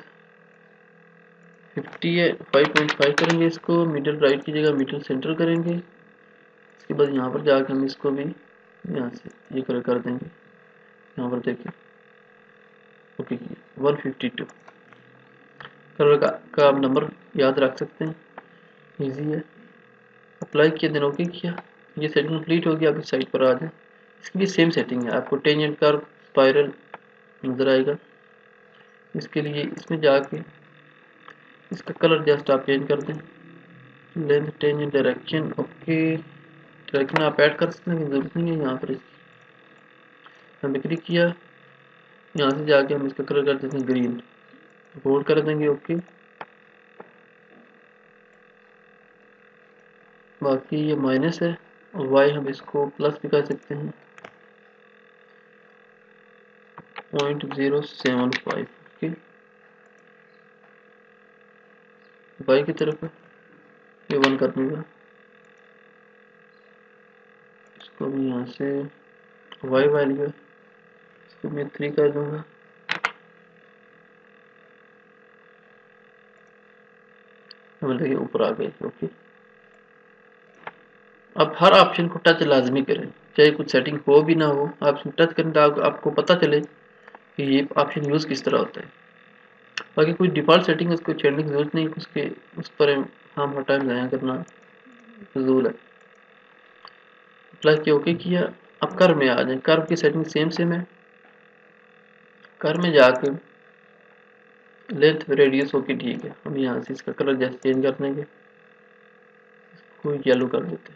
5.5 करेंगे, इसको मिडिल राइट की जगह मिडिल सेंटर करेंगे। इसके बाद यहाँ पर जाकर हम इसको भी यहाँ से ये कलर कर देंगे। यहाँ पर देखिए ओके 152 कलर का आप नंबर याद रख सकते हैं, इजी है। अप्लाई किया, देन ओके किया। ये सेटिंग कंप्लीट हो गया। अब इस साइड पर आ जाए। इसकी भी सेम सेटिंग है, आपको टेंजेंट कर्व स्पाइरल नज़र आएगा। इसके लिए इसमें जाके इसका कलर जस्ट आप चेंज कर दें, length, tangent, direction, okay. Direction आप ऐड कर सकते हैं, जरूरत नहीं है यहाँ पर। इसकी हमने क्लिक किया, यहाँ से जाके हम इसका कलर कर देते हैं ग्रीन, बोल्ड कर देंगे, ओके। बाकी ये माइनस है और वाई हम इसको प्लस भी कर सकते हैं, 0.075, ओके। वाई की तरफ ये 1 कर दूंगा, इसको भी यहाँ से वाई वैल्यू है, इसको मैं 3 कर दूंगा। हमें देखिए ऊपर आ गए, ओके। अब हर ऑप्शन को टच लाजमी करें, चाहे कुछ सेटिंग हो भी ना हो, आप टच करें तो आपको पता चले कि ये ऑप्शन यूज़ किस तरह होता है। बाकी कोई डिफ़ॉल्ट सेटिंग है उसको छेड़ने की जरूरत नहीं, उसके उस पर हम हर टाइम ज़ाया करना फजूल है। अप्लाई किया, ओके किया। अब कर्व में आ जाए, कर्व की सेटिंग सेम है। कर्व में जाके लेंथ रेडियस ओके ठीक है। हम यहाँ से इसका कलर जैसे चेंज कर देंगे, इसको येलो कर देते हैं,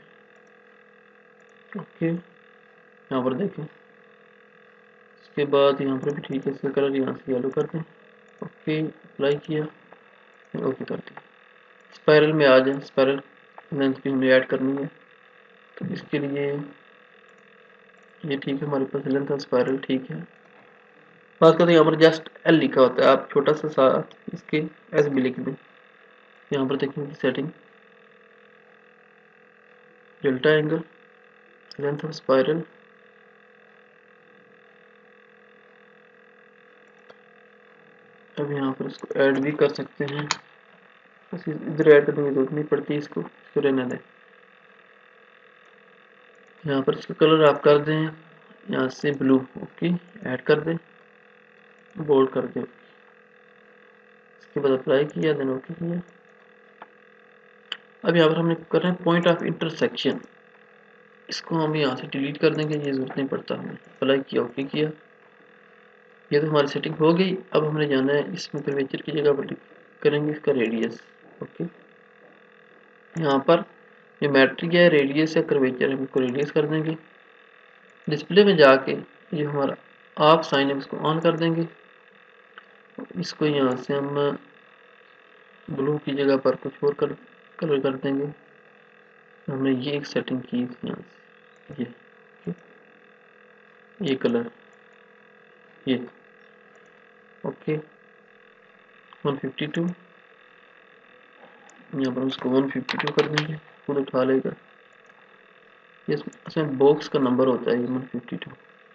ओके। यहाँ पर देखें, इसके बाद यहाँ पर भी ठीक है, इसका कलर यहाँ से येलो कर दें, ओके। अप्लाई किया, ओके कर दिया। स्पाइरल में आ जाए, स्पाइरल लेंथ भी हमें ऐड करनी है, तो इसके लिए ये ठीक है, हमारे पास लेंथ ऑफ स्पाइरल ठीक है। बात करते हैं यहाँ पर जस्ट एल लिखा होता है, आप छोटा सा साथ इसके एस भी लिख दें। यहाँ पर देखेंगे setting, delta angle, length of spiral, अब यहाँ पर इसको ऐड भी कर सकते हैं, बस इधर ऐड करने की जरूरत नहीं पड़ती, इसको रहने दें। यहाँ पर इसका कलर आप कर दें यहाँ से ब्लू, ओके, ऐड कर दें, बोल्ड कर दें। इसके बाद अप्लाई किया, देन ओके किया। अब यहाँ पर हमने करना है पॉइंट ऑफ इंटरसेक्शन, इसको हम यहाँ से डिलीट कर देंगे, ये जरूरत नहीं पड़ता हमें। अप्लाई किया, ओके किया। ये तो हमारी सेटिंग हो गई। अब हमने जाना है इसमें कर्वेचर की जगह पर करेंगे इसका रेडियस, ओके। यहाँ पर ये मैट्रिक है, रेडियस या कर्वेचर, हम इसको रेडियस कर देंगे। डिस्प्ले में जाके ये हमारा ऑफ साइन है, इसको ऑन कर देंगे। इसको यहाँ से हम ब्लू की जगह पर कुछ और कलर कर देंगे। हमने ये एक सेटिंग की यहाँ से, ये कलर, ये ओके। 152, यहाँ पर उसको 152 कर देंगे, खुद उठा लेगा। इसमें बॉक्स का नंबर होता है 152।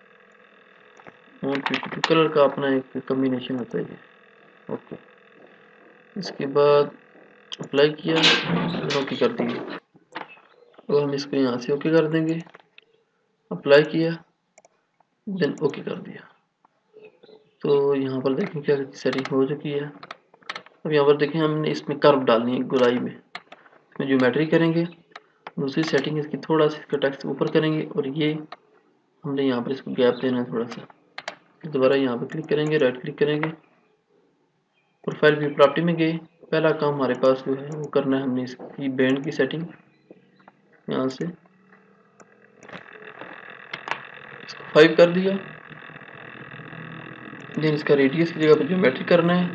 152 कलर का अपना एक कम्बिनेशन होता है ये, ओके। इसके बाद अप्लाई किया, ओके कर दिए, और हम इसको यहाँ से ओके कर देंगे। अप्लाई किया, देन ओके कर दिया। तो यहाँ पर देखें क्या सेटिंग हो चुकी है। अब यहाँ पर देखें हमने इसमें कर्व डालनी है, गोलाई में इसमें ज्योमेट्री करेंगे। दूसरी सेटिंग इसकी थोड़ा सा इसका टेक्स्ट ऊपर करेंगे, और ये हमने यहाँ पर इसको गैप देना है थोड़ा सा। दोबारा यहाँ पर क्लिक करेंगे, राइट क्लिक करेंगे, प्रोफाइल व्यू प्रॉपर्टी में गए। पहला काम हमारे पास जो है वो करना है, हमने इसकी बैंड की सेटिंग यहाँ से 5 कर दिया। देन इसका रेडियस की जगह पर ज्योमेट्री करना है।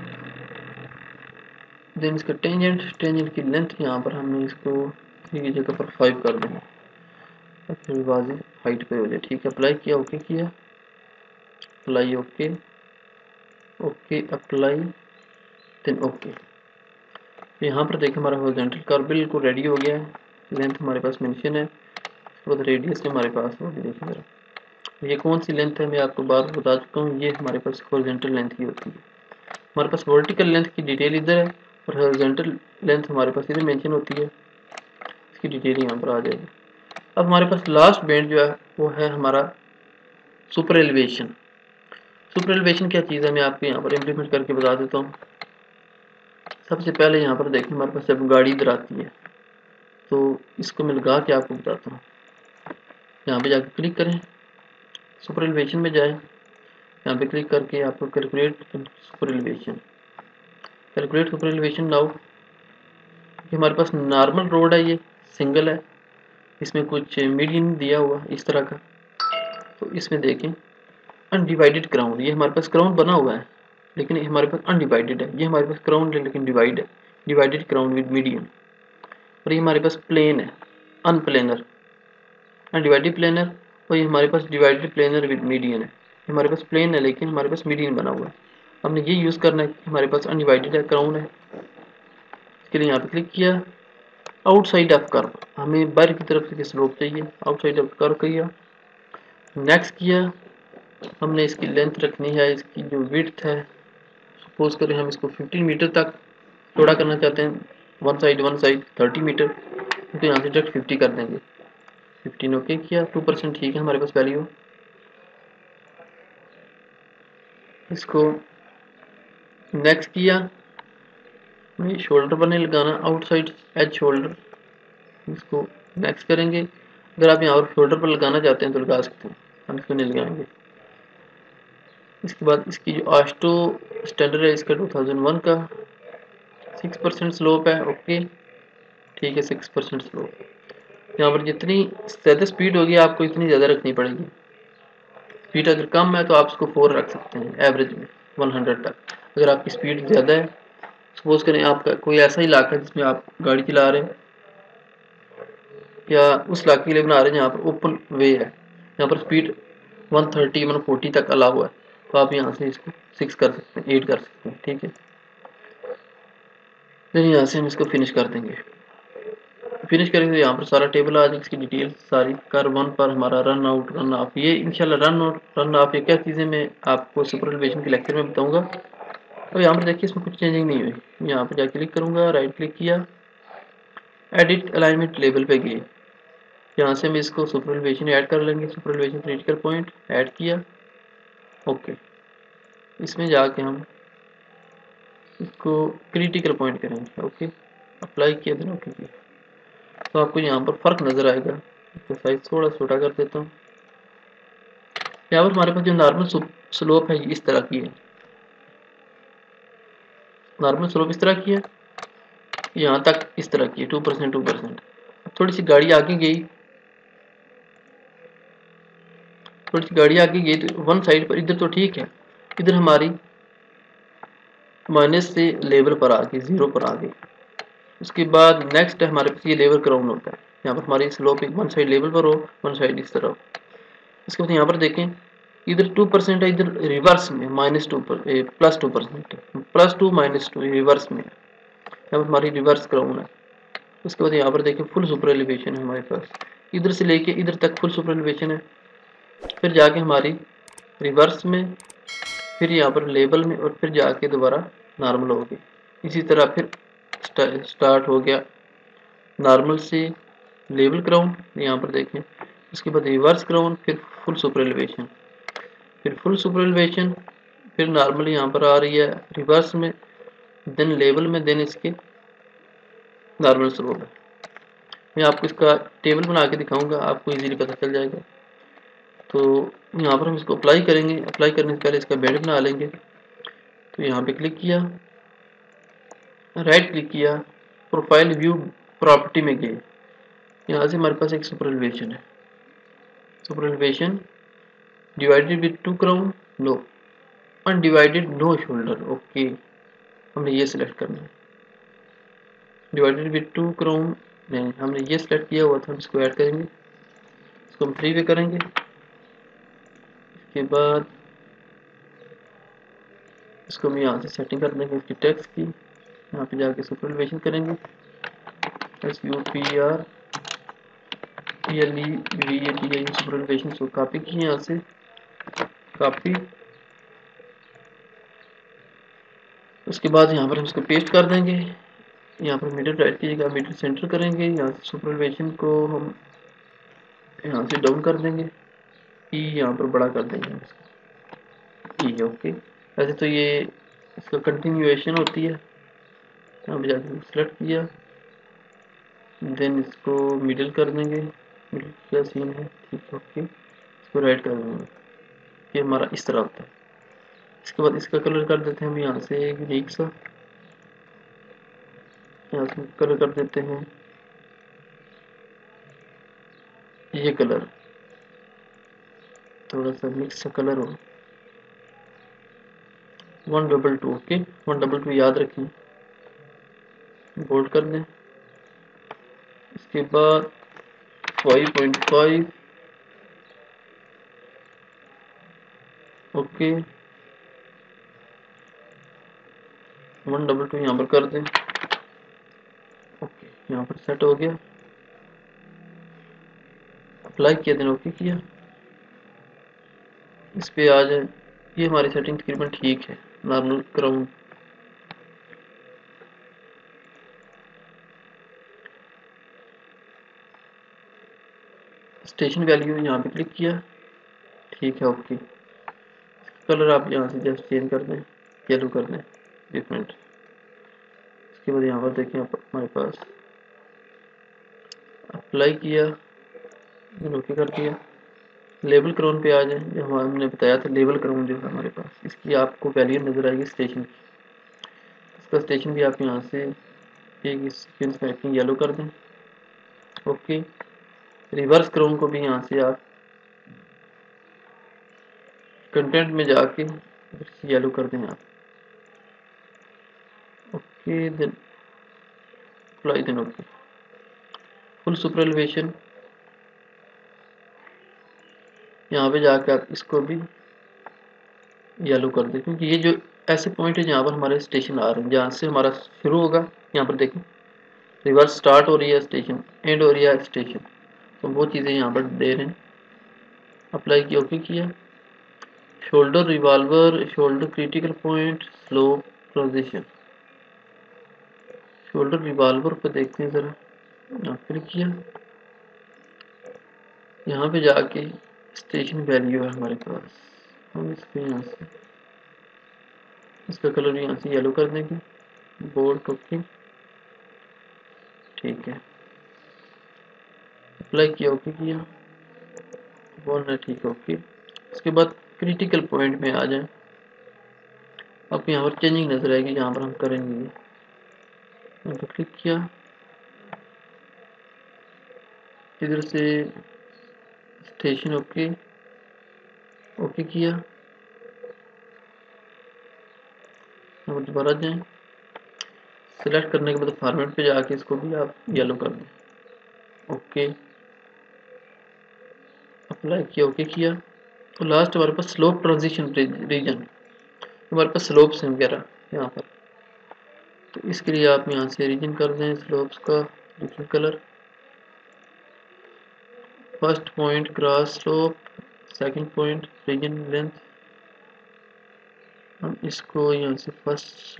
देन इसका टेंजेंट की लेंथ यहाँ पर हमने इसको 3 की जगह पर 5 कर देंगे, फिर वाजिब हाइट पे हो जाए, ठीक है। अप्लाई किया, ओके किया, apply, okay, okay apply, then okay. यहाँ पर देखिए हमारा हॉरिजॉन्टल कर्व बिल्कुल रेडी हो गया है। लेंथ हमारे पास मेंशन है, उसके बाद रेडियस हमारे पास होगी। देखिए जरा ये कौन सी लेंथ है, मैं आपको बार बता चुका हूँ, ये हमारे पास हॉरिजॉन्टल लेंथ की होती है। हमारे पास वर्टिकल लेंथ की डिटेल इधर है, और हॉरिजॉन्टल लेंथ हमारे पास इधर मेंशन होती है, इसकी डिटेल यहाँ पर आ जाएगी। अब हमारे पास लास्ट बैंड जो है वो है हमारा सुपर एलिवेशन। सुपर एलिवेशन क्या चीज़ है, मैं आपको यहाँ पर इम्प्लीमेंट करके बता देता हूँ। सबसे पहले यहाँ पर देखिए हमारे पास जब गाड़ी इधर आती है, तो इसको मैं लगा के आपको बताता हूँ। यहाँ पे जाके क्लिक करें, सुपर एलिवेशन में जाए, यहाँ पे क्लिक करके आपको calculate super elevation, calculate super elevation now. हमारे पास नॉर्मल रोड है, ये सिंगल है, इसमें कुछ मीडियन दिया हुआ इस तरह का। तो इसमें देखें अनडिवाइडेड क्राउन, ये हमारे पास क्राउन बना हुआ है लेकिन हमारे पास अनडिवाइडेड है। ये हमारे पास क्राउन है लेकिन डिवाइड है, डिवाइडेड क्राउन विद मीडियन। और ये हमारे पास प्लेन है, अनप्लेनर, अनडिवाइडेड प्लेनर। और ये हमारे पास डिवाइडेड प्लेनर विद मीडियन है। हमारे पास प्लेन है लेकिन हमारे पास मीडियन बना हुआ है। हमने ये यूज़ करना है, हमारे पास अनडिवाइडेड है, क्राउन है। इसके लिए यहाँ पे क्लिक किया, आउटसाइड ऑफ कर्व, हमें बाहर की तरफ से स्लोप चाहिए, आउटसाइड ऑफ कर्व किया, नेक्स्ट किया। हमने इसकी लेंथ रखनी है, इसकी जो विड्थ है, सपोज करें हम इसको 15 मीटर तक चौड़ा करना चाहते हैं, वन साइड 30 मीटर, तो यहाँ से डायरेक्ट 50 कर देंगे। 15 ओके किया, 2% ठीक है हमारे पास वैल्यू। इसको नेक्स्ट किया, हमें शोल्डर बने लगाना, आउटसाइड एज शोल्डर, इसको नेक्स्ट करेंगे। अगर आप यहाँ पर शोल्डर पर लगाना चाहते हैं तो लगा सकते हैं, हम इसको नहीं लगाएंगे। इसके बाद इसकी जो आस्टो स्टैंडर्ड है इसका 2001 का, 6% स्लोप है, ओके ठीक है, 6% स्लोप। यहाँ पर जितनी ज़्यादा स्पीड होगी आपको इतनी ज़्यादा रखनी पड़ेगी। स्पीड अगर कम है तो आप इसको 4 रख सकते हैं एवरेज में 100 तक। अगर आपकी स्पीड ज़्यादा है, सपोज करें आपका कोई ऐसा इलाका है जिसमें आप गाड़ी चला रहे हैं या उस इलाके के लिए बना रहे हैं जहाँ पर ओपन वे है, यहाँ पर स्पीड 130 140 तक अलाउ है, तो आप यहाँ से इसको 6 कर सकते हैं, 8 कर सकते हैं, ठीक है। फिर यहाँ से हम इसको फिनिश कर देंगे। फिनिश करेंगे तो यहाँ पर सारा टेबल आ जाएगी, इसकी डिटेल सारी। कर 1 पर हमारा रन आउट रन ऑफ, ये इंशाल्लाह रन आउट रन ऑफ ये क्या चीज़ें मैं आपको सुपर एलिवेशन के लेक्चर में बताऊंगा। तो यहाँ पर देखिए इसमें कुछ चेंजिंग नहीं हुई। यहाँ पर जाके क्लिक करूँगा, राइट क्लिक किया, एडिट अलाइनमेंट लेवल पे गए, यहाँ से हम इसको सुपर एलिवेशन ऐड कर लेंगे, super elevation critical point add किया, ओके। इसमें जाके हम इसको क्रिटिकल पॉइंट करेंगे, ओके, अप्लाई किया देना, ओके किया। तो आपको यहाँ पर फ़र्क नज़र आएगा। इसका साइज थोड़ा छोटा कर देता हूँ। यहाँ पर हमारे पास जो नॉर्मल स्लोप है इस तरह की है, नॉर्मल स्लोप इस तरह की है, यहाँ तक इस तरह की है, 2%। थोड़ी सी गाड़ी आगे गई, तो वन साइड पर, इधर तो ठीक है, इधर हमारी माइनस से लेवल पर आ गई, 0 पर आ गई। उसके बाद नेक्स्ट है हमारे पास ये लेवल क्राउन होता है, यहाँ पर हमारी स्लोप एक वन साइड लेवल पर हो, वन साइड इस तरह हो। इसके बाद यहाँ पर देखें इधर 2% है, इधर रिवर्स में -2 पर +2%, +2 -2 रिवर्स में, यहाँ पर हमारी रिवर्स क्राउन है। उसके बाद यहाँ पर देखें फुल सुपर एलिवेशन है हमारे पास, इधर से लेके इधर तक फुल सुपर एलिवेशन है। फिर जाके हमारी रिवर्स में, फिर यहाँ पर लेवल में, और फिर जाके दोबारा नॉर्मल हो गई। इसी तरह फिर स्टार्ट हो गया नॉर्मल से लेवल क्राउन, यहाँ पर देखें। उसके बाद रिवर्स क्राउन, फिर फुल सुपर एलिवेशन, फिर फुल सुपर एलिवेशन, फिर नॉर्मल यहाँ पर आ रही है रिवर्स में, देन लेवल में, देन इसके नॉर्मल स्लोप है। मैं आपको इसका टेबल बना के दिखाऊंगा, आपको इजीली पता चल जाएगा। तो यहाँ पर हम इसको अप्लाई करेंगे, अप्लाई करने से पहले इसका बेड बना लेंगे। तो यहाँ पे क्लिक किया, राइट क्लिक किया, प्रोफाइल व्यू प्रॉपर्टी में गए, यहाँ से हमारे पास एक सुपर एलिवेशन है, super elevation divided with 2 crown, no, undivided no shoulder, okay, हमने ये सिलेक्ट करना है। डिवाइडेड विद 2 क्राउन नहीं, हमने ये सिलेक्ट किया हुआ था, हम इसको ऐड करेंगे, इसको हम 3 पे करेंगे। इसके बाद इसको हम यहाँ से सेटिंग कर देंगे इसकी टेक्स्ट की, यहाँ पे जाके सुपर एलिवेशन करेंगे, SUPR PLEVATI सुपर एलिवेशन, इसको कॉपी की, यहाँ से कॉपी। उसके बाद यहाँ पर हम इसको पेस्ट कर देंगे, यहाँ पर मिडिल राइट कीजिएगा, मिडिल सेंटर करेंगे, यहाँ से सुपर एलिवेशन को हम यहाँ से डाउन कर देंगे, ई यहाँ पर बड़ा कर देंगे इसको, ई, ओके। वैसे तो ये इसका कंटिन्यूएशन होती है, यहाँ पे जाके सेलेक्ट किया, देन इसको मिडिल कर देंगे, मिडिल क्या सीन है, ठीक है ओके। इसको राइट कर देंगे, ये हमारा इस तरह होता है। इसके बाद इसका कलर कर देते हैं हम यहाँ से यूनिक सा, यहाँ से कलर कर देते हैं ये कलर, थोड़ा सा मिक्स सा कलर हो, 122 ओके, 122 याद रखें, बोल्ड कर दें। इसके बाद 5.5 ओके, 122 यहाँ पर कर दें ओके, यहाँ पर सेट हो गया। अप्लाई किया दें, ओके किया, इस पे आ जाए। ये हमारी सेटिंग तकरीबन ठीक है, नॉर्मल क्राउन। स्टेशन वैल्यू यहाँ पे क्लिक किया, ठीक है ओके। कलर आप यहाँ से जस्ट चेंज कर दें, येलो कर दें डिफरेंट। इसके बाद यहाँ पर देखें हमारे पास अप्लाई किया, ओके कर दिया। लेबल क्राउन पे आ जाए, जो हमने बताया था लेबल क्राउन जो है हमारे पास, इसकी आपको वैल्यू नज़र आएगी स्टेशन की। इसका स्टेशन भी आप यहाँ से एक सीक्वेंस में येलो कर दें ओके। रिवर्स क्राउन को भी यहाँ से आप कंटेंट में जाके येलो कर दें आप okay, then apply then okay. Full super elevation यहाँ पे जाके आप इसको भी येलो कर दें, क्योंकि ये जो ऐसे पॉइंट है जहाँ पर हमारे स्टेशन आ रहे हैं, जहाँ से हमारा शुरू होगा, यहाँ पर देखें रिवर्स स्टार्ट हो रही है स्टेशन, एंड हो रही है स्टेशन, तो वो चीज़ें यहाँ पर दे रहे हैं। अप्लाई किया ओके किया। Shoulder revolver, shoulder critical point, slope transition, shoulder revolver पे देखते हैं ज़रा, यहाँ क्लिक किया। यहाँ पे जाके स्टेशन वैल्यू है हमारे पास, हम इसको यहाँ से इसका कलर यहाँ से येलो कर देंगे, बोल्ड ओके ठीक है। अप्लाई किया ओके किया, बोलना ठीक है ओके। उसके बाद क्रिटिकल पॉइंट में आ जाए, अब यहाँ पर चेंजिंग नजर आएगी जहाँ पर हम करेंगे, यहाँ पर क्लिक किया, इधर से स्टेशन ओके ओके किया। यहाँ पर दोबारा जाएं, सिलेक्ट करने के बाद फॉर्मेट पे जाके इसको भी आप येलो कर दें ओके। अप्लाई किया ओके किया। तो लास्ट हमारे पास स्लोप ट्रांजिशन रीजन, हमारे पास स्लोप्स हैं वगैरह यहाँ पर, तो इसके लिए आप यहाँ से रीजन कर दें स्लोप्स का different colour. First point cross slope, second point region length, हम इसको यहाँ से first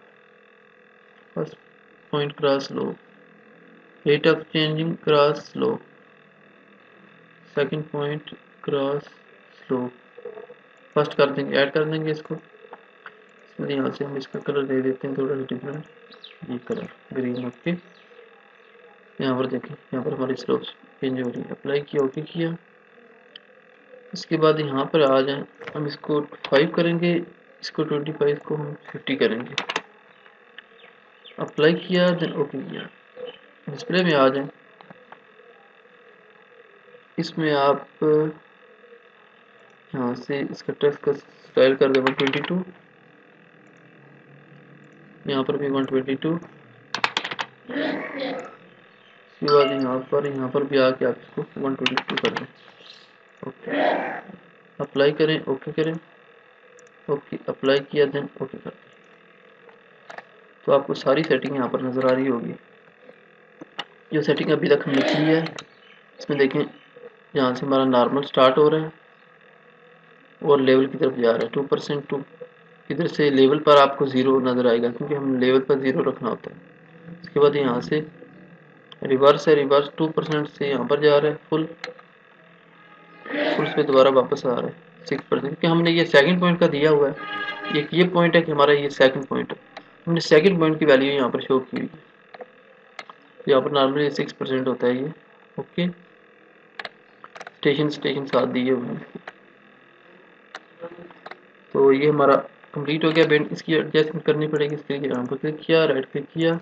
point cross slope, rate of changing cross slope, second point cross slope, first कर देंगे, ऐड कर देंगे इसको। इसमें यहाँ से हम इसका कलर दे देते हैं थोड़ा सा डिफरेंट, ये कलर ग्रीन ओके। यहाँ पर देखें, यहाँ पर हमारी स्लोप चेंज हो रही है। अप्लाई किया ओके किया। इसके बाद यहाँ पर आ जाएं, हम इसको 5 करेंगे, इसको 25 को हम 50 करेंगे। अप्लाई किया देन ओके किया। डिस्प्ले में आ जाएं, इसमें आप यहाँ से इसका टेक्स्ट का स्टाइल कर दें 122, यहाँ पर भी 122। इसके बाद यहाँ पर भी आके आप इसको 122 कर दें ओके। अप्लाई करें ओके करें ओके, अप्लाई किया देन ओके कर दें। तो आपको सारी सेटिंग यहाँ पर नज़र आ रही होगी, जो सेटिंग अभी तक हमने की है। इसमें देखें यहाँ से हमारा नॉर्मल स्टार्ट हो रहा है और लेवल की तरफ जा रहा है 2% टू, इधर से लेवल पर आपको 0 नज़र आएगा क्योंकि हम लेवल पर 0 रखना होता है। इसके बाद यहाँ से रिवर्स है, रिवर्स 2% से यहाँ पर जा रहा है फुल पे दोबारा वापस आ रहा है 6%, क्योंकि हमने ये सेकंड पॉइंट का दिया हुआ है। एक ये पॉइंट है कि हमारा ये सेकंड पॉइंट है, हमने सेकंड पॉइंट की वैल्यू यहाँ पर शो की हुई है। यहाँ पर नॉर्मली 6% होता है ये। ओके, स्टेशन साथ दिए हुए हैं। तो ये हमारा कंप्लीट हो गया बेंड। इसकी एडजस्टमेंट करनी पड़ेगी। इसके लिए यहाँ पर क्लिक किया, राइट क्लिक किया,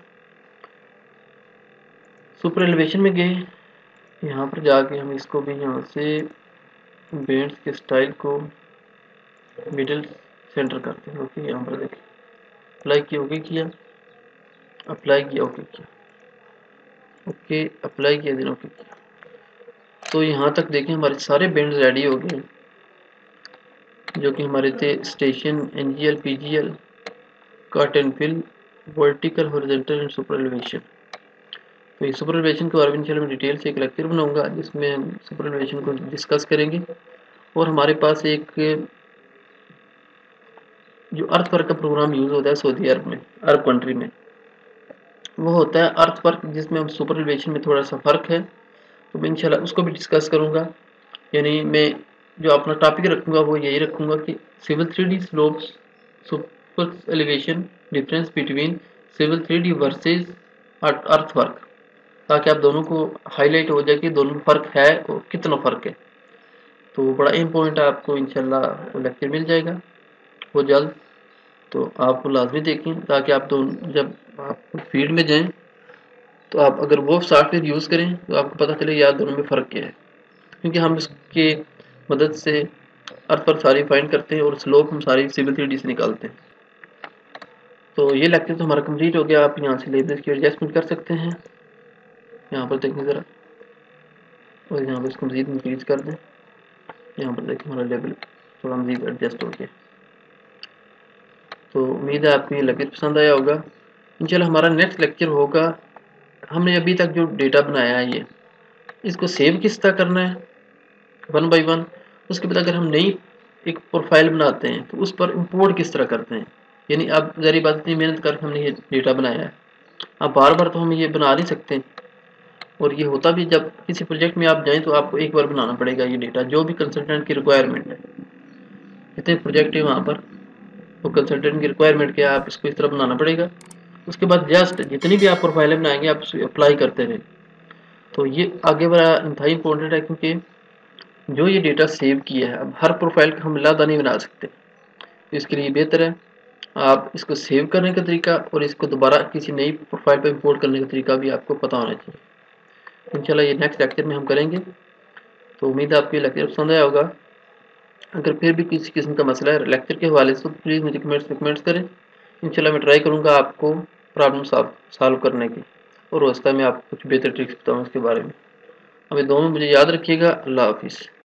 सुपर एलिवेशन में गए। यहाँ पर जाके हम इसको भी यहाँ से बेंड्स के स्टाइल को मिडिल सेंटर करते हैं। ओके, यहाँ पर देखिए अप्लाई किया, ओके किया, अप्लाई किया, ओके किया, ओके अप्लाई किया, देन ओके किया। तो यहाँ तक देखिए हमारे सारे बेंड्स रेडी हो गए जो कि हमारे थे station, NGL, PGL, cut and fill, vertical, horizontal and super elevation. तो ये सुपर एलिवेशन के बारे में इंशाल्लाह मैं डिटेल से एक लेक्चर बनाऊंगा जिसमें हम सुपर एलिवेशन को डिस्कस करेंगे। और हमारे पास एक जो अर्थवर्क का प्रोग्राम यूज़ होता है सऊदी अरब में, अरब कंट्री में, वो होता है अर्थवर्क, जिसमें हम सुपर एलिवेशन में थोड़ा सा फ़र्क है। तो मैं इंशाल्लाह उसको भी डिस्कस करूँगा। यानी मैं जो अपना टॉपिक रखूँगा वो यही रखूँगा कि civil 3D slopes, super elevation, difference between civil 3D versus earthwork, ताकि आप दोनों को हाईलाइट हो जाए कि दोनों में फ़र्क है और कितना फ़र्क है। तो बड़ा इम्पोर्टेंट आपको इंशाल्लाह वो लेक्चर मिल जाएगा वो जल्द। तो आप लाजमी देखें ताकि आप दोनों जब आप फील्ड में जाएं तो आप अगर वो सॉफ्टवेयर यूज़ करें तो आपको पता चले यार दोनों में फ़र्क क्या है, क्योंकि हम इसके मदद से अर्थ पर सारी फाइंड करते हैं और स्लोप हम सारी सिविल 3D से निकालते हैं। तो ये लेक्चर तो हमारा कंप्लीट हो गया। आप यहाँ से लेवल्स की एडजस्टमेंट कर सकते हैं। यहाँ पर देखें ज़रा, और यहाँ पर इसको मज़ीद इंक्रीज कर दें। यहाँ पर देखें हमारा लेवल थोड़ा मज़ीद एडजस्ट हो गया। तो उम्मीद है आपको ये लेक्चर पसंद आया होगा। इंशाल्लाह हमारा नेक्स्ट लेक्चर होगा, हमने अभी तक जो डेटा बनाया है ये इसको सेव किस तरह करना है 1 बाय 1। उसके बाद अगर हम नई एक प्रोफाइल बनाते हैं तो उस पर इंपोर्ट किस तरह करते हैं। यानी अब ज़री बात इतनी मेहनत करके हमने ये डेटा बनाया है, अब बार बार तो हम ये बना नहीं सकते। और ये होता भी जब किसी प्रोजेक्ट में आप जाएं तो आपको एक बार बनाना पड़ेगा ये डेटा, जो भी कंसल्टेंट की रिक्वायरमेंट है। जितने प्रोजेक्ट है वहाँ पर वो कंसल्टेंट की रिक्वायरमेंट क्या है, आप इसको इस तरह बनाना पड़ेगा। उसके बाद जस्ट जितनी भी आप प्रोफाइलें बनाएंगे आप अप्लाई करते रहें। तो ये आगे बड़ा इंतहाई इंपॉर्टेंट है, क्योंकि जो ये डेटा सेव किया है अब हर प्रोफाइल का हम अलग नहीं बना सकते। तो इसके लिए बेहतर है आप इसको सेव करने का तरीका और इसको दोबारा किसी नई प्रोफाइल पर इंपोर्ट करने का तरीका भी आपको पता होना चाहिए। इंशाल्लाह ये नेक्स्ट लेक्चर में हम करेंगे। तो उम्मीद है आपको ये लेक्चर पसंद आया होगा। अगर फिर भी किसी किस्म का मसला है लेक्चर के हवाले से तो प्लीज़ मुझे कमेंट्स करें। इंशाल्लाह मैं ट्राई करूँगा आपको प्रॉब्लम सॉल्व करने की, और रास्ता में आपको कुछ बेहतर ट्रिक्स बताऊँ इसके बारे में। हमें दोनों मुझे याद रखिएगा। अल्लाह हाफिज़।